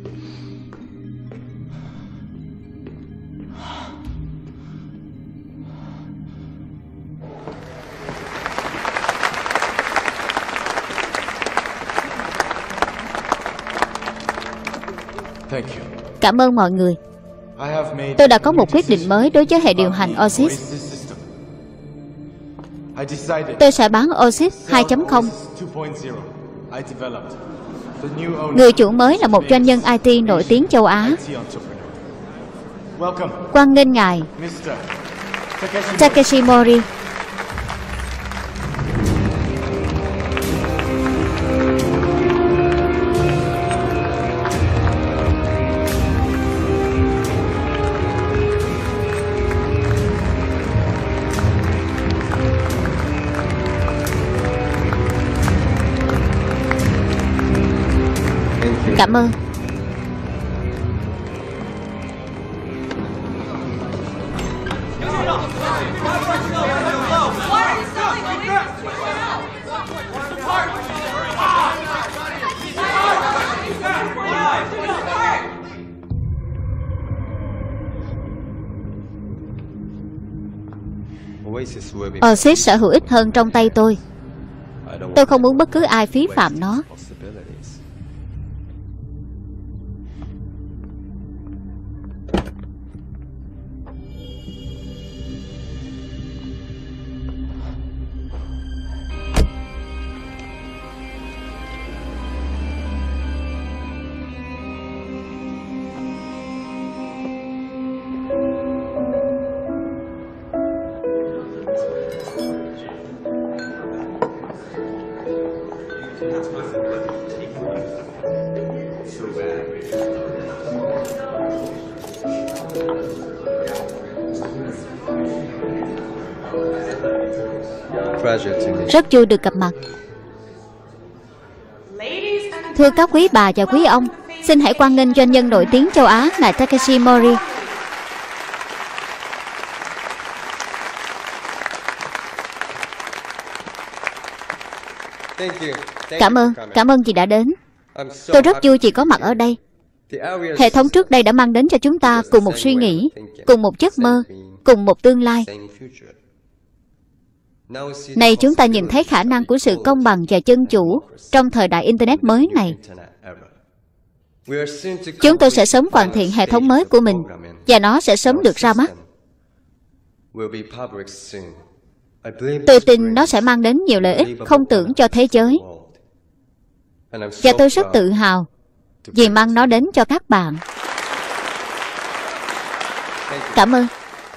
Cảm ơn mọi người. Tôi đã có một quyết định mới đối với hệ điều hành Oasis. Tôi sẽ bán Oasis 2.0. Người chủ mới là một doanh nhân IT nổi tiếng châu Á. Hoan nghênh ngài Takeshi Mori. Cảm ơn. Oasis sẽ hữu ích hơn trong tay tôi. Tôi không muốn bất cứ ai phí phạm nó. Rất vui được gặp mặt. Thưa các quý bà và quý ông, xin hãy hoan nghênh doanh nhân nổi tiếng châu Á ngài Takeshi Mori. Cảm ơn chị đã đến. Tôi rất vui chị có mặt ở đây. Hệ thống trước đây đã mang đến cho chúng ta cùng một suy nghĩ, cùng một giấc mơ, cùng một tương lai. Nay chúng ta nhìn thấy khả năng của sự công bằng và dân chủ trong thời đại Internet mới này. Chúng tôi sẽ sớm hoàn thiện hệ thống mới của mình, và nó sẽ sớm được ra mắt. Tôi tin nó sẽ mang đến nhiều lợi ích không tưởng cho thế giới. Và tôi rất tự hào vì mang nó đến cho các bạn. Cảm ơn.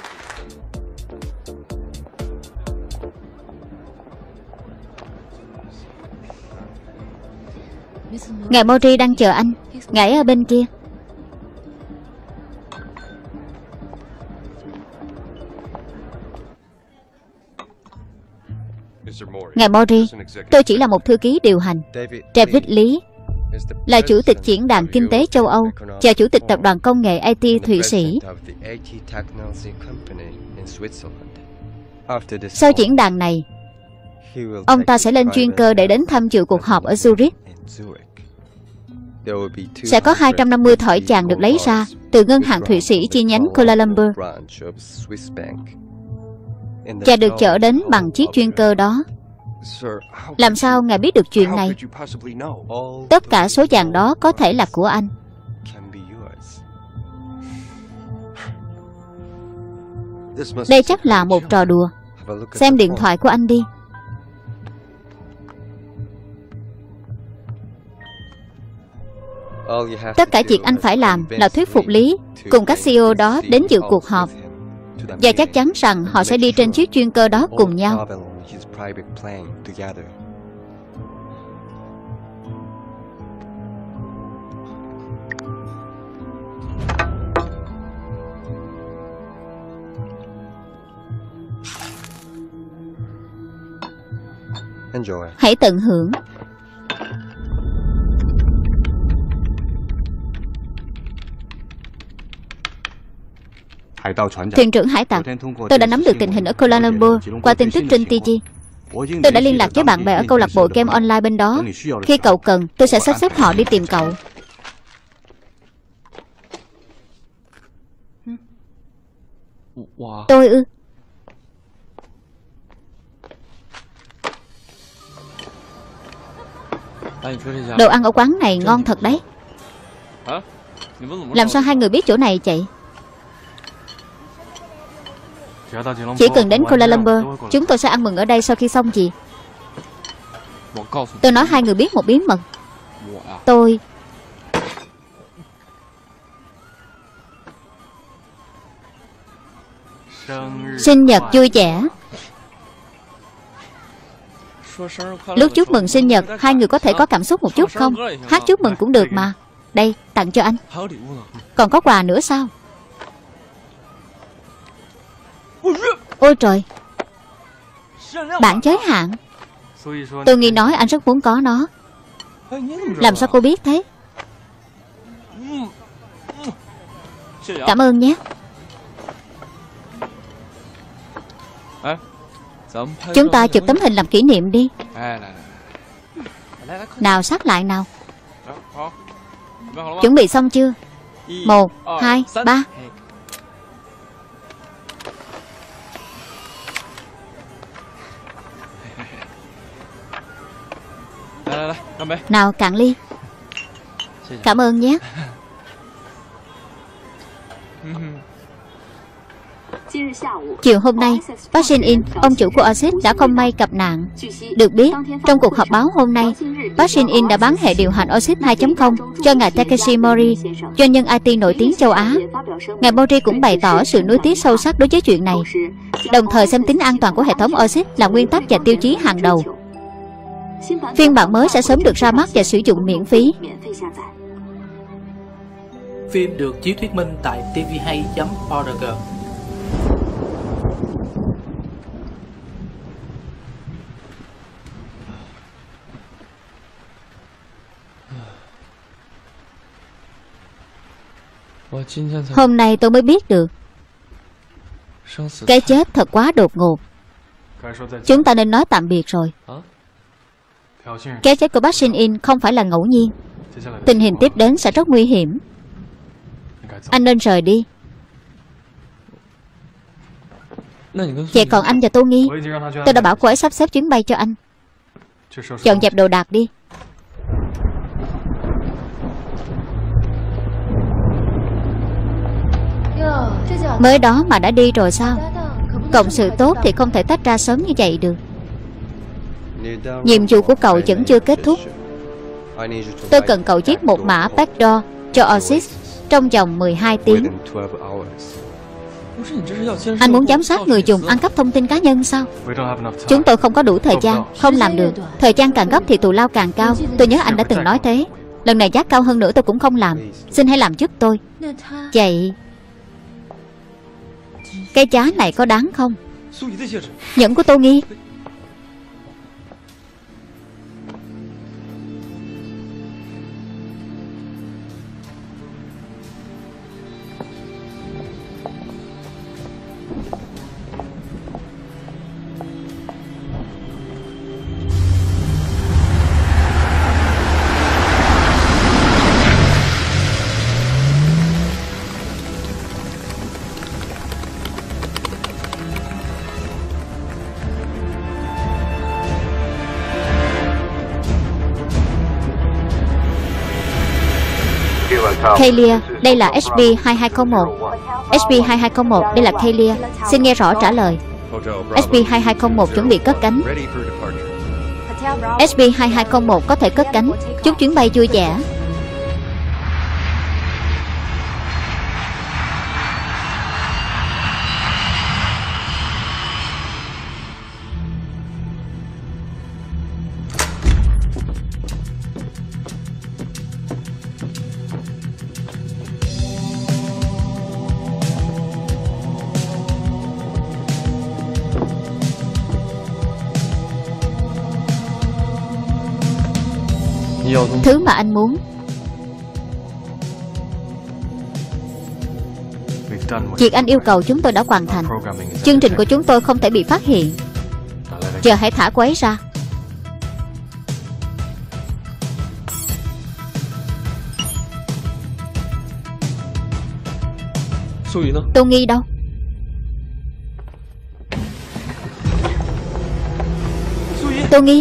Ngài Mori đang chờ anh. Ngài ở bên kia. Ngài Mori, tôi chỉ là một thư ký điều hành. David Lý là chủ tịch diễn đàn kinh tế châu Âu và chủ tịch tập đoàn công nghệ IT Thụy Sĩ. Sau diễn đàn này, ông ta sẽ lên chuyên cơ để đến tham dự cuộc họp ở Zurich. Sẽ có 250 thỏi vàng được lấy ra từ ngân hàng Thụy Sĩ chi nhánh Kuala Lumpur và được chở đến bằng chiếc chuyên cơ đó. Làm sao ngài biết được chuyện này? Tất cả số vàng đó có thể là của anh. Đây chắc là một trò đùa. Xem điện thoại của anh đi. Tất cả việc anh phải làm là thuyết phục Lý cùng các CEO đó đến dự cuộc họp, và chắc chắn rằng họ sẽ đi trên chiếc chuyên cơ đó cùng nhau. Hãy tận hưởng. Thuyền trưởng hải tặc, tôi đã nắm được tình hình ở Kuala Lumpur qua tin tức trên TG. Tôi đã liên lạc với bạn bè ở câu lạc bộ game online bên đó. Khi cậu cần, tôi sẽ sắp xếp họ đi tìm cậu. Tôi ư? Đồ ăn ở quán này ngon thật đấy. Làm sao hai người biết chỗ này vậy? Chỉ cần đến Kuala Lumpur, chúng tôi sẽ ăn mừng ở đây sau khi xong việc. Tôi nói hai người biết một bí mật. Tôi sinh nhật vui vẻ. Lúc chúc mừng sinh nhật, hai người có thể có cảm xúc một chút không? Hát chúc mừng cũng được mà. Đây, tặng cho anh. Còn có quà nữa sao? Ôi trời, bản giới hạn. Tôi nghĩ nói anh rất muốn có nó. Làm sao cô biết thế? Cảm ơn nhé. Chúng ta chụp tấm hình làm kỷ niệm đi. Nào, sát lại nào. Chuẩn bị xong chưa? 1, 2, 3. Nào, cạn ly. Cảm ơn nhé. Chiều hôm nay, Park Shin-in, ông chủ của Oasis, đã không may gặp nạn. Được biết, trong cuộc họp báo hôm nay, Park Shin-in đã bán hệ điều hành Oasis 2.0 cho ngài Takeshi Mori, doanh nhân IT nổi tiếng châu Á. Ngài Mori cũng bày tỏ sự nuối tiếc sâu sắc đối với chuyện này, đồng thời xem tính an toàn của hệ thống Oasis là nguyên tắc và tiêu chí hàng đầu. Phiên bản mới sẽ sớm được ra mắt và sử dụng miễn phí. Phim được chiếu thuyết minh tại tvhay.org. Hôm nay tôi mới biết được cái chết thật quá đột ngột. Chúng ta nên nói tạm biệt rồi. Cái chết của Park Shin-in không phải là ngẫu nhiên. Tình hình tiếp đến sẽ rất nguy hiểm. Anh nên rời đi. Vậy còn anh và Tô Nghi? Tôi đã bảo cô ấy sắp xếp chuyến bay cho anh. Dọn dẹp đồ đạc đi. Mới đó mà đã đi rồi sao? Cộng sự tốt thì không thể tách ra sớm như vậy được. Nhiệm vụ của cậu vẫn chưa kết thúc. Tôi cần cậu viết một mã backdoor cho Oasis trong vòng 12 tiếng. Anh muốn giám sát người dùng ăn cắp thông tin cá nhân sao? Chúng tôi không có đủ thời gian. Không làm được. Thời gian càng gấp thì thù lao càng cao. Tôi nhớ anh đã từng nói thế. Lần này giá cao hơn nữa tôi cũng không làm. Xin hãy làm giúp tôi. Vậy cái giá này có đáng không? Nhẫn của Tô Nghi. Kalia, đây là SB2201. SB2201, đây là Kalia. Xin nghe rõ trả lời. SB2201 chuẩn bị cất cánh. SB2201 có thể cất cánh. Chúc chuyến bay vui vẻ. Thứ mà anh muốn. Việc anh yêu cầu chúng tôi đã hoàn thành. Chương trình của chúng tôi không thể bị phát hiện. Giờ hãy thả cô ấy ra. Tô Nghi đâu? Tô Nghi.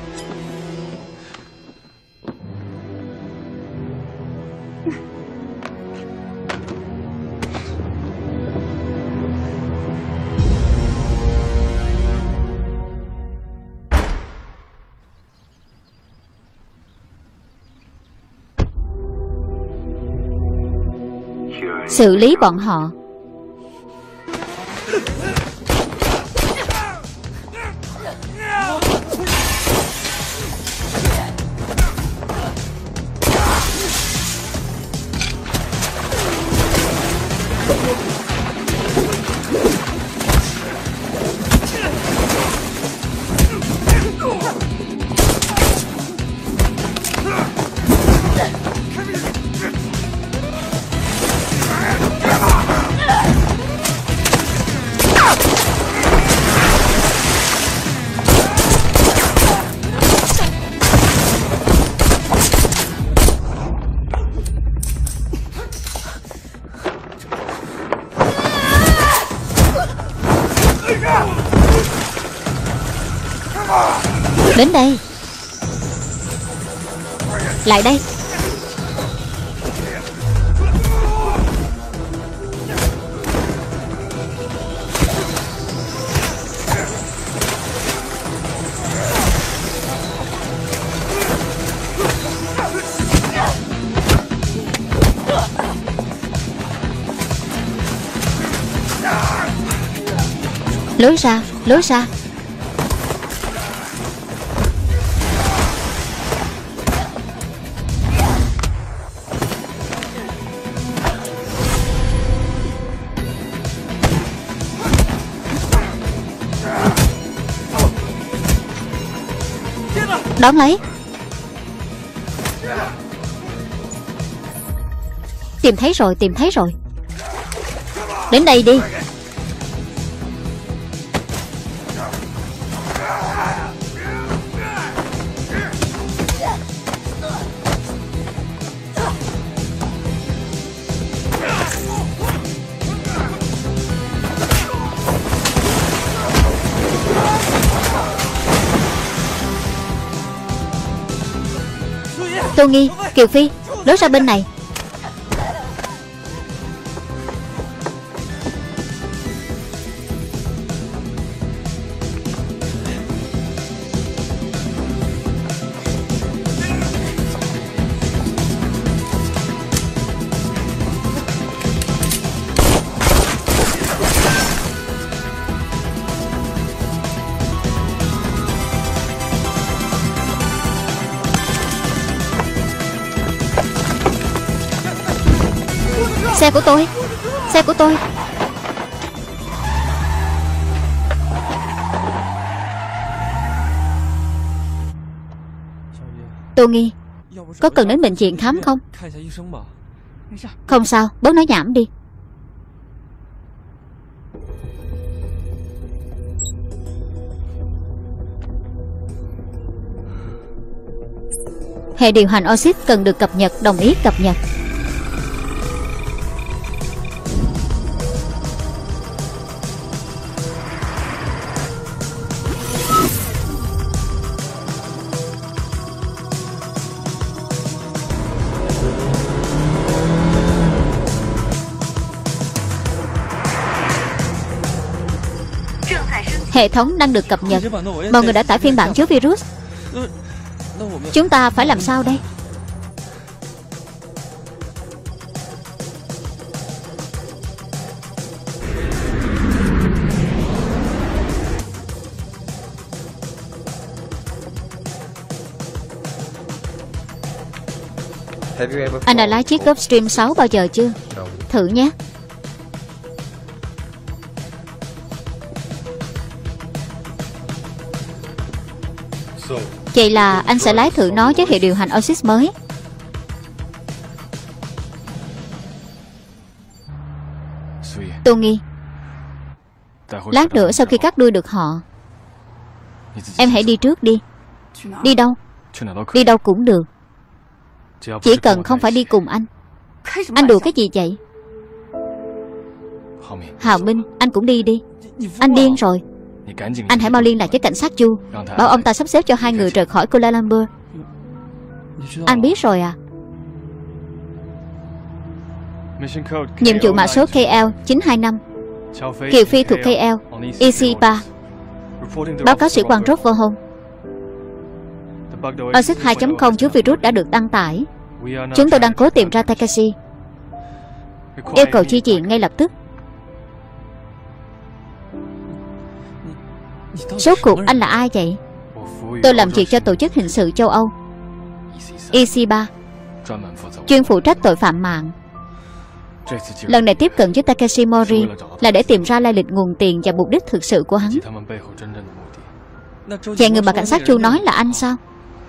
Xử lý bọn họ. Đến đây. Lại đây. Lối ra, lối ra. Đón lấy. Tìm thấy rồi, tìm thấy rồi. Đến đây đi. Tô Nghi, Kiều Phi, lối ra bên này. Xe của tôi, xe của tôi. Tô Nghi, có cần đến bệnh viện khám không? Không sao, bớt nói nhảm đi. Hệ điều hành Oxys cần được cập nhật, đồng ý cập nhật. Hệ thống đang được cập nhật. Mọi người đã tải phiên bản chứa virus. Chúng ta phải làm sao đây? Anh đã lái chiếc Gulfstream 6 bao giờ chưa? Thử nhé. Vậy là anh sẽ lái thử nó với hệ điều hành Oxys mới. Tô Nghi, lát nữa sau khi cắt đuôi được họ, em hãy đi trước đi. Đi đâu? Đi đâu cũng được, chỉ cần không phải đi cùng anh. Anh đùa cái gì vậy? Hào Minh, anh cũng đi đi. Anh điên rồi. Anh hãy mau liên lạc với cảnh sát Chu, bảo ông ta sắp xếp cho hai người rời khỏi Kuala Lumpur. Anh biết rồi à? Nhiệm vụ mã số KL 925. Kiều Phi thuộc KL EC3. Báo cáo sĩ quan Rốt vô hôn. Oxys 2.0 chứa virus đã được đăng tải. Chúng tôi đang cố tìm ra Takashi. Yêu cầu chi viện ngay lập tức. Số cuộc anh là ai vậy? Tôi làm việc cho tổ chức hình sự châu Âu EC3, chuyên phụ trách tội phạm mạng. Lần này tiếp cận với Takashi Mori là để tìm ra lai lịch nguồn tiền và mục đích thực sự của hắn. Vậy người mà cảnh sát Chu nói là anh sao?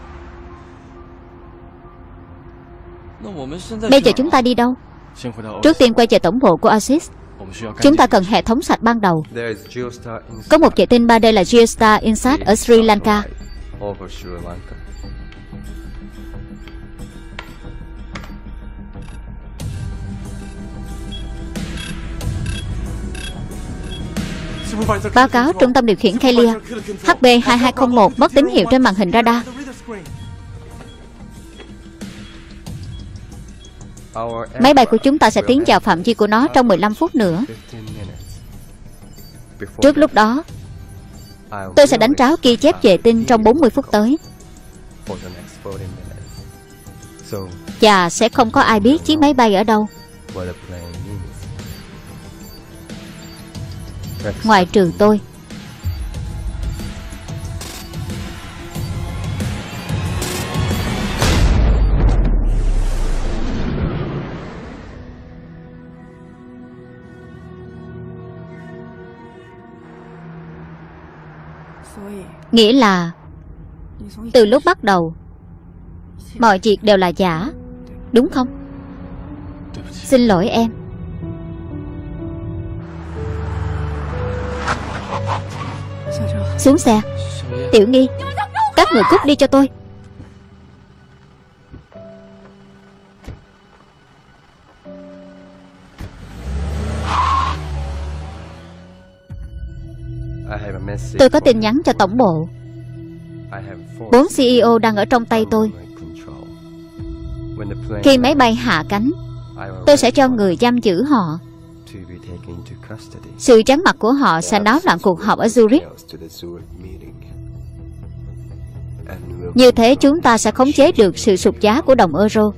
Bây giờ chúng ta đi đâu? Trước tiên quay về tổng bộ của Oxys. Chúng ta cần hệ thống sạch ban đầu. Có một vệ tinh 3D là Geostar Insat ở Sri Lanka. Báo cáo trung tâm điều khiển Kalia. HB2201 mất tín hiệu trên màn hình radar. Máy bay của chúng ta sẽ tiến vào phạm vi của nó trong 15 phút nữa. Trước lúc đó, tôi sẽ đánh tráo ghi chép vệ tinh trong 40 phút tới. Và sẽ không có ai biết chiếc máy bay ở đâu, ngoài trừ tôi. Nghĩa là từ lúc bắt đầu mọi việc đều là giả, đúng không? Xin lỗi em. Xuống xe. Tiểu Nghi, các người cút đi cho tôi. Tôi có tin nhắn cho tổng bộ. 4 CEO đang ở trong tay tôi. Khi máy bay hạ cánh, tôi sẽ cho người giam giữ họ. Sự trắng mặt của họ sẽ náo loạn cuộc họp ở Zurich. Như thế chúng ta sẽ khống chế được sự sụt giá của đồng euro.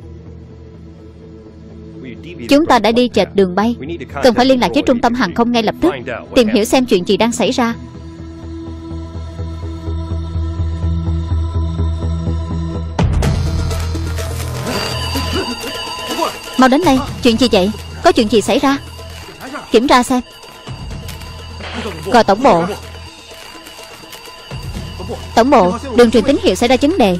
Chúng ta đã đi chệch đường bay. Cần phải liên lạc với trung tâm hàng không ngay lập tức, tìm hiểu xem chuyện gì đang xảy ra. Mau đến đây. Chuyện gì vậy? Có chuyện gì xảy ra? Kiểm tra xem. Gọi tổng bộ. Tổng bộ, đường truyền tín hiệu xảy ra vấn đề.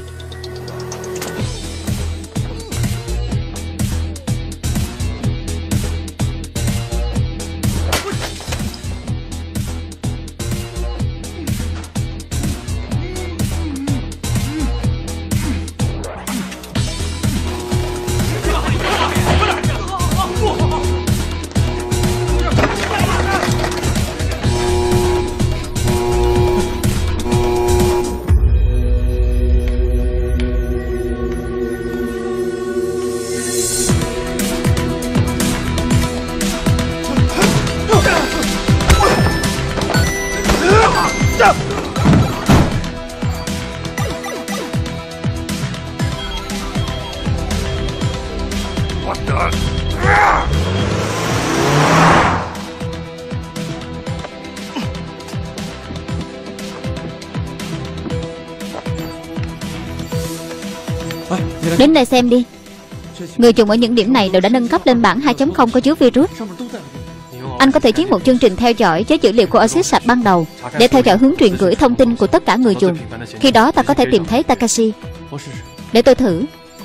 Đến đây xem đi. Người dùng ở những điểm này đều đã nâng cấp lên bản 2.0 có chứa virus. Anh có thể chiếm một chương trình theo dõi với dữ liệu của Oasis sạch ban đầu để theo dõi hướng truyền gửi thông tin của tất cả người dùng. Khi đó ta có thể tìm thấy Takashi. Để tôi thử.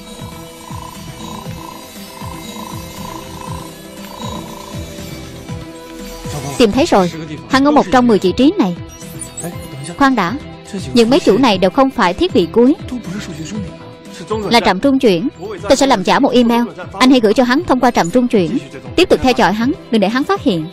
Tìm thấy rồi. Hắn ở một trong 10 vị trí này. Khoan đã. Nhưng mấy chủ này đều không phải thiết bị cuối, là trạm trung chuyển. Tôi sẽ làm giả một email. Anh hãy gửi cho hắn thông qua trạm trung chuyển. Tiếp tục theo dõi hắn, đừng để hắn phát hiện.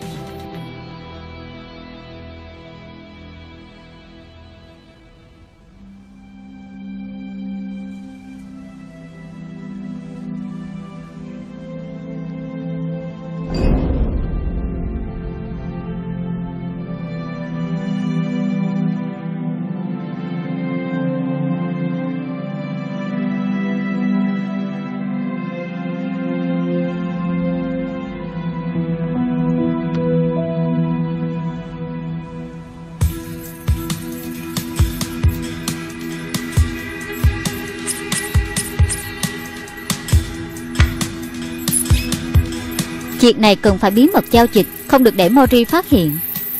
Việc này cần phải bí mật giao dịch, không được để Mori phát hiện.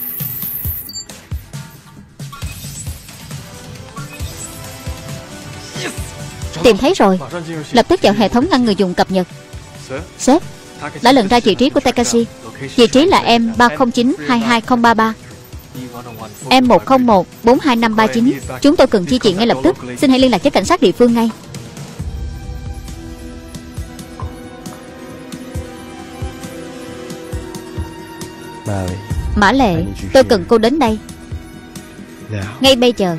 Tìm thấy rồi. Lập tức vào hệ thống ngăn người dùng cập nhật. Sếp, đã lần ra vị trí của Takashi. Vị trí là M309-22033, M101-42539. Chúng tôi cần chi viện ngay lập tức. Xin hãy liên lạc với cảnh sát địa phương ngay. Mã Lệ, tôi cần cô đến đây ngay bây giờ.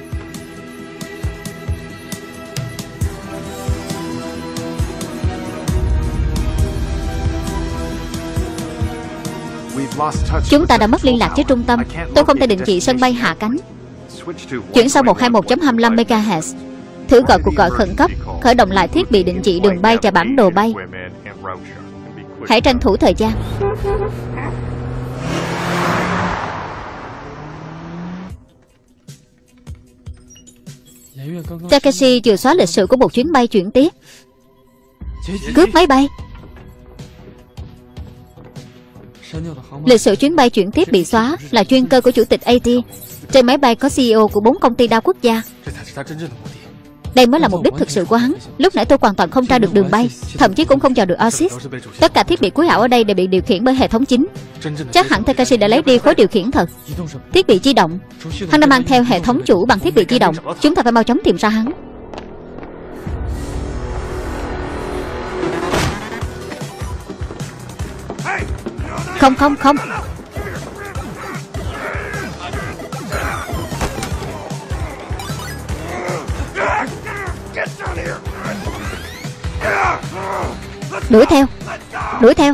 Chúng ta đã mất liên lạc với trung tâm. Tôi không thể định vị sân bay hạ cánh. Chuyển sang 121.25 MHz. Thử gọi cuộc gọi khẩn cấp. Khởi động lại thiết bị định vị đường bay và bản đồ bay. Hãy tranh thủ thời gian. Takashi vừa xóa lịch sử của một chuyến bay chuyển tiếp. Cướp máy bay. Lịch sử chuyến bay chuyển tiếp bị xóa là chuyên cơ của chủ tịch AT. Trên máy bay có CEO của 4 công ty đa quốc gia. Đây mới là mục đích thực sự của hắn. Lúc nãy tôi hoàn toàn không tra được đường bay, thậm chí cũng không dò được Oasis. Tất cả thiết bị cuối ảo ở đây đều bị điều khiển bởi hệ thống chính. Chắc hẳn Takashi đã lấy đi khối điều khiển thật. Thiết bị di động. Hắn đã mang theo hệ thống chủ bằng thiết bị di động. Chúng ta phải mau chóng tìm ra hắn. Không. Đuổi theo. Đuổi theo.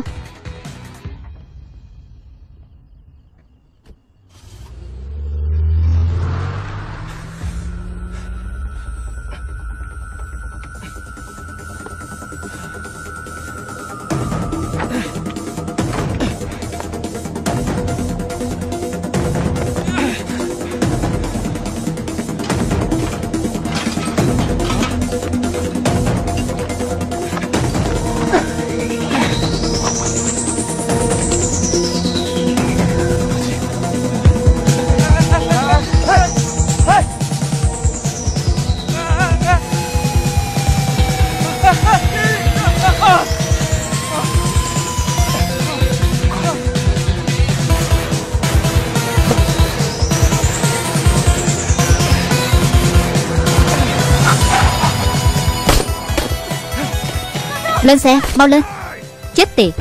Lên xe, mau lên. Chết tiệt.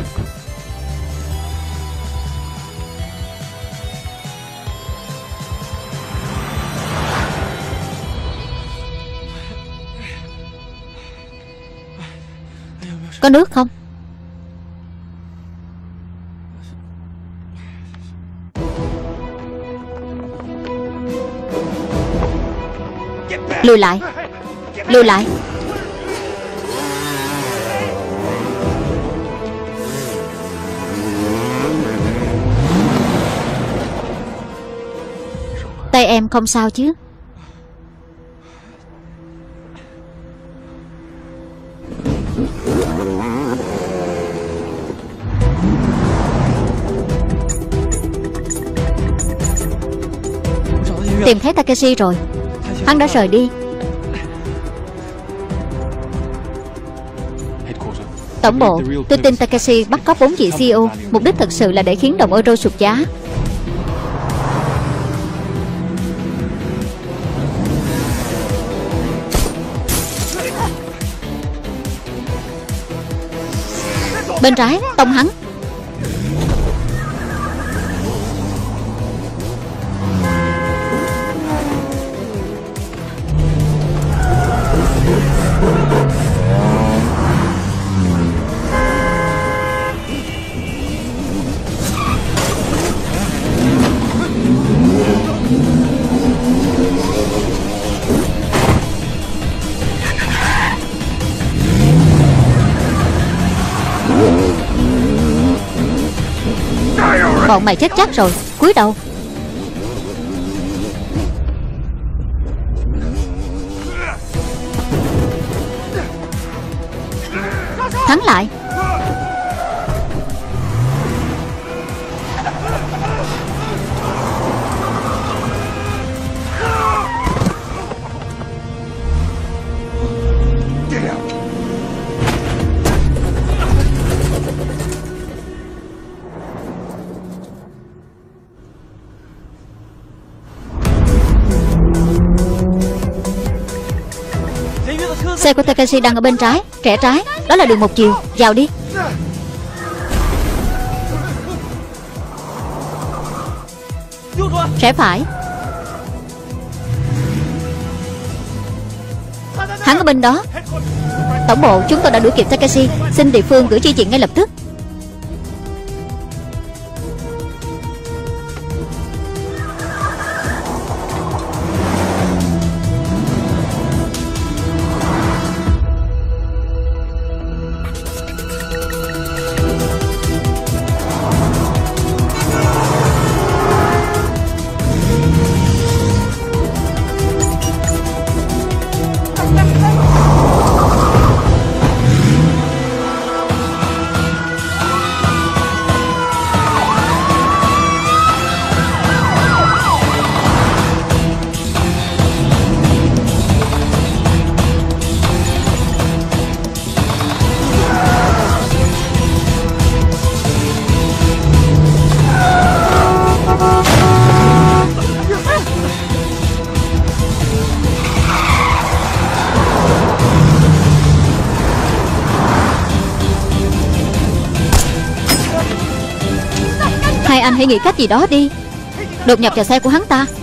Có nước không? Lùi lại. Lùi lại. Tay em không sao chứ? Tìm thấy Takeshi rồi. Hắn đã rời đi. Tổng bộ, tôi tin Takeshi bắt cóc 4 vị CEO. Mục đích thực sự là để khiến đồng euro sụt giá. Bên trái, tông hắn. Bọn mày chết chắc rồi. Cúi đầu. Thắng lại. Xe của Takeshi đang ở bên trái. Rẽ trái. Đó là đường một chiều. Vào đi. Rẽ phải. Hắn ở bên đó. Tổng bộ, chúng tôi đã đuổi kịp Takeshi. Xin địa phương gửi chi viện ngay lập tức. Hai anh hãy nghĩ cách gì đó đi. Đột nhập vào xe của hắn ta.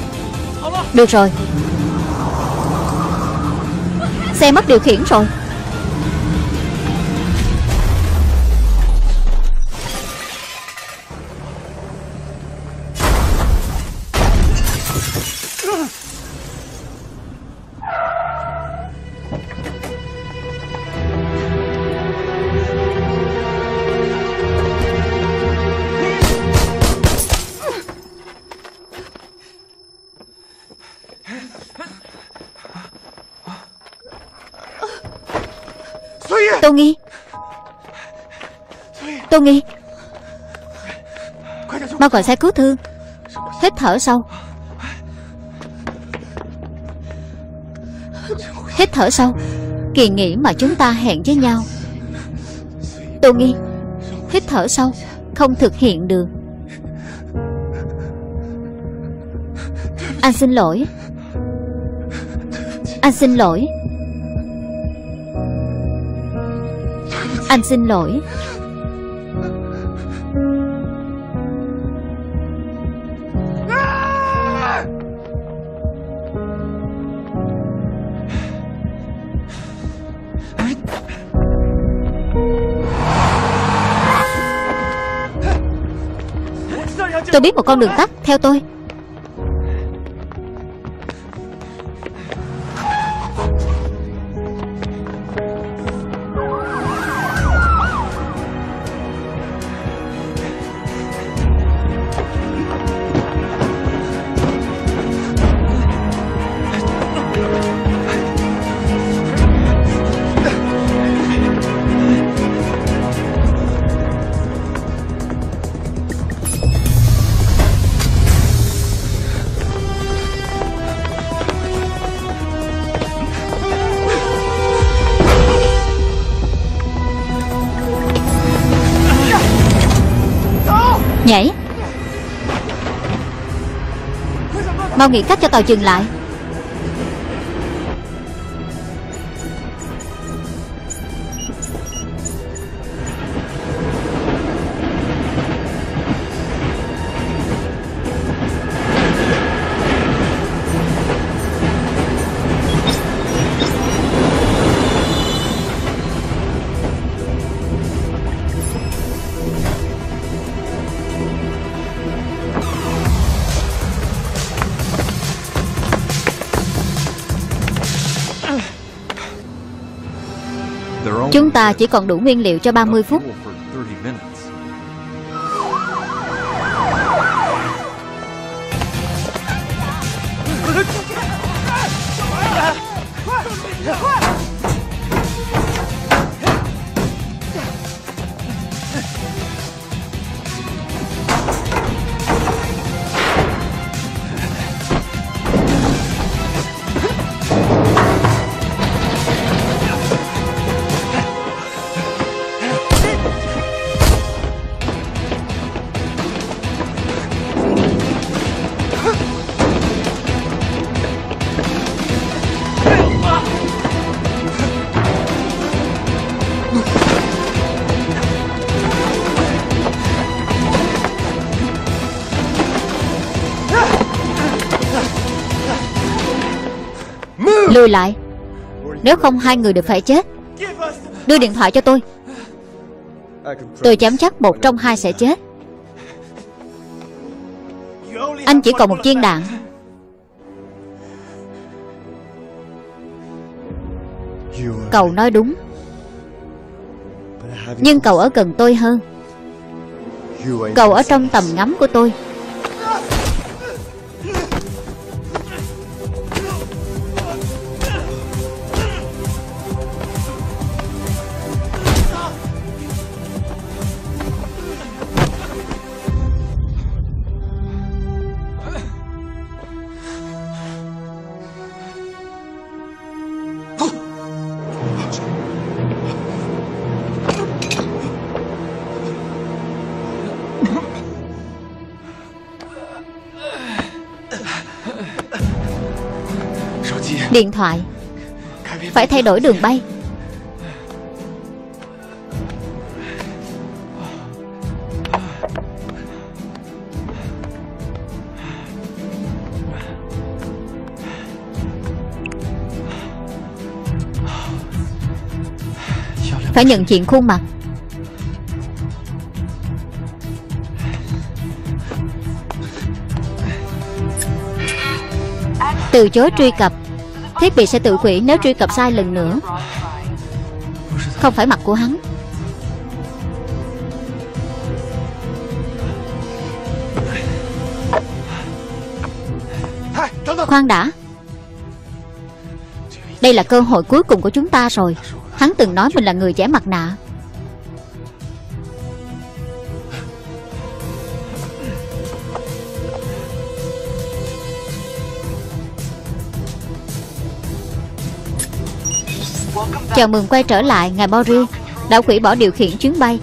Được rồi. Xe mất điều khiển rồi. Tô Nghi, Tô Nghi, mau gọi xe cứu thương. Hít thở sâu. Hít thở sâu. Kỳ nghỉ mà chúng ta hẹn với nhau. Tô Nghi, hít thở sâu. Không thực hiện được. Anh xin lỗi. Anh xin lỗi. Anh xin lỗi. Tôi biết một con đường tắt, theo tôi. Nhảy. Mau nghĩ cách cho tàu dừng lại. Chúng ta chỉ còn đủ nguyên liệu cho 30 phút. Lùi lại. Nếu không hai người đều phải chết. Đưa điện thoại cho tôi. Tôi dám chắc một trong hai sẽ chết. Anh chỉ còn một viên đạn. Cậu nói đúng. Nhưng cậu ở gần tôi hơn. Cậu ở trong tầm ngắm của tôi. Điện thoại. Phải thay đổi đường bay. Phải nhận diện khuôn mặt. Từ chối truy cập. Thiết bị sẽ tự hủy nếu truy cập sai lần nữa. Không phải mặt của hắn. Khoan đã. Đây là cơ hội cuối cùng của chúng ta rồi. Hắn từng nói mình là người giả mặt nạ. Chào mừng quay trở lại, ngài Mori. Đã hủy bỏ điều khiển chuyến bay.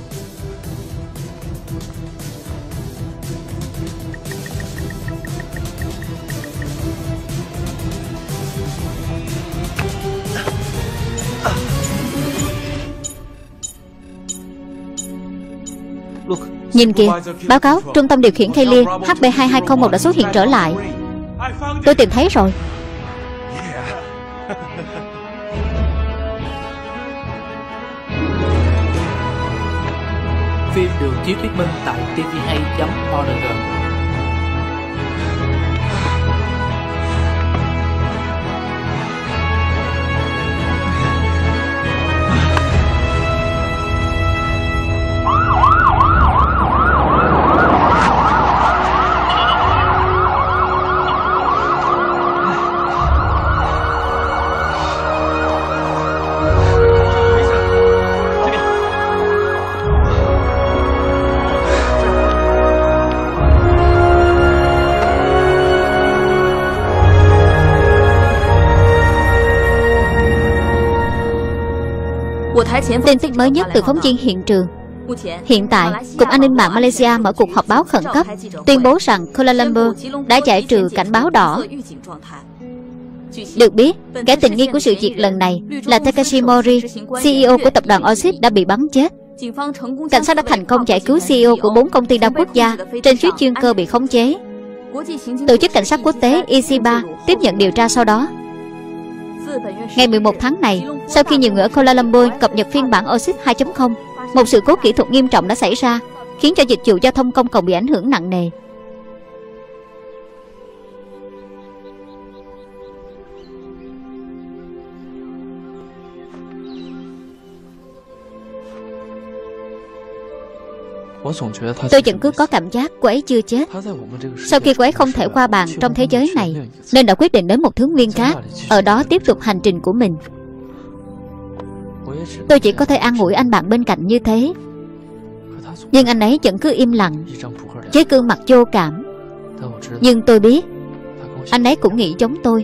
Nhìn kìa, báo cáo trung tâm điều khiển Kaylee, HB2201 đã xuất hiện trở lại. Tôi tìm thấy rồi. Phim được chiếu thuyết minh tại tvhay.org. Tin tức mới nhất từ phóng viên hiện trường. Hiện tại, Cục An ninh mạng Malaysia mở cuộc họp báo khẩn cấp, tuyên bố rằng Kuala Lumpur đã giải trừ cảnh báo đỏ. Được biết, kẻ tình nghi của sự việc lần này là Takashi Mori, CEO của tập đoàn Oxid đã bị bắn chết. Cảnh sát đã thành công giải cứu CEO của 4 công ty đa quốc gia trên chuyến chuyên cơ bị khống chế. Tổ chức cảnh sát quốc tế IC3 tiếp nhận điều tra sau đó. Ngày 11 tháng này, sau khi nhiều người ở Kuala Lumpur cập nhật phiên bản Oxid 2.0, một sự cố kỹ thuật nghiêm trọng đã xảy ra, khiến cho dịch vụ giao thông công cộng bị ảnh hưởng nặng nề. Tôi vẫn cứ có cảm giác cô ấy chưa chết. Sau khi cô ấy không thể qua bàn trong thế giới này, nên đã quyết định đến một thứ nguyên khác, ở đó tiếp tục hành trình của mình. Tôi chỉ có thể an ủi anh bạn bên cạnh như thế, nhưng anh ấy vẫn cứ im lặng, với gương mặt vô cảm. Nhưng tôi biết anh ấy cũng nghĩ giống tôi.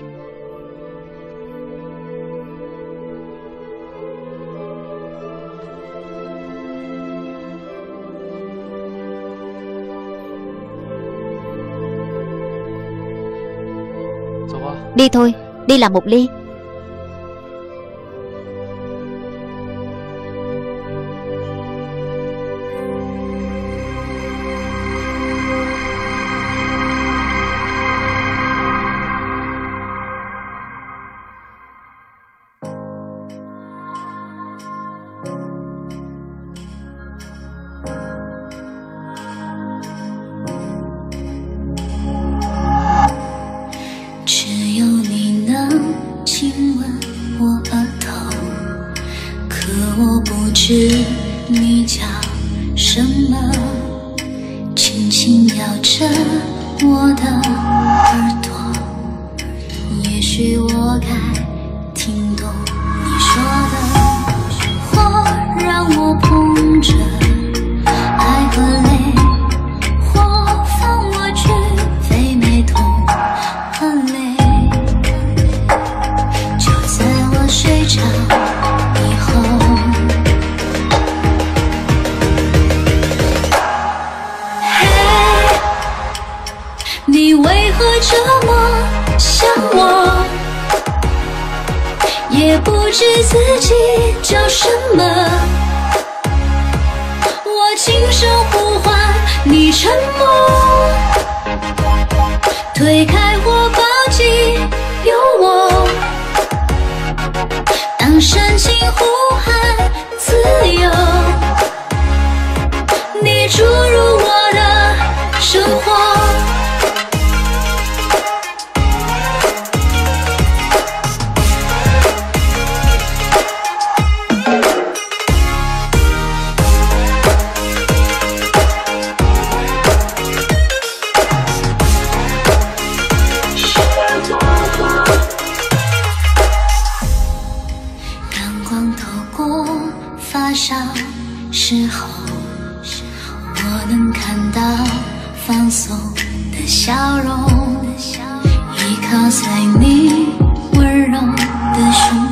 Đi thôi, đi làm một ly. 能看到放松的笑容，依靠在你温柔的胸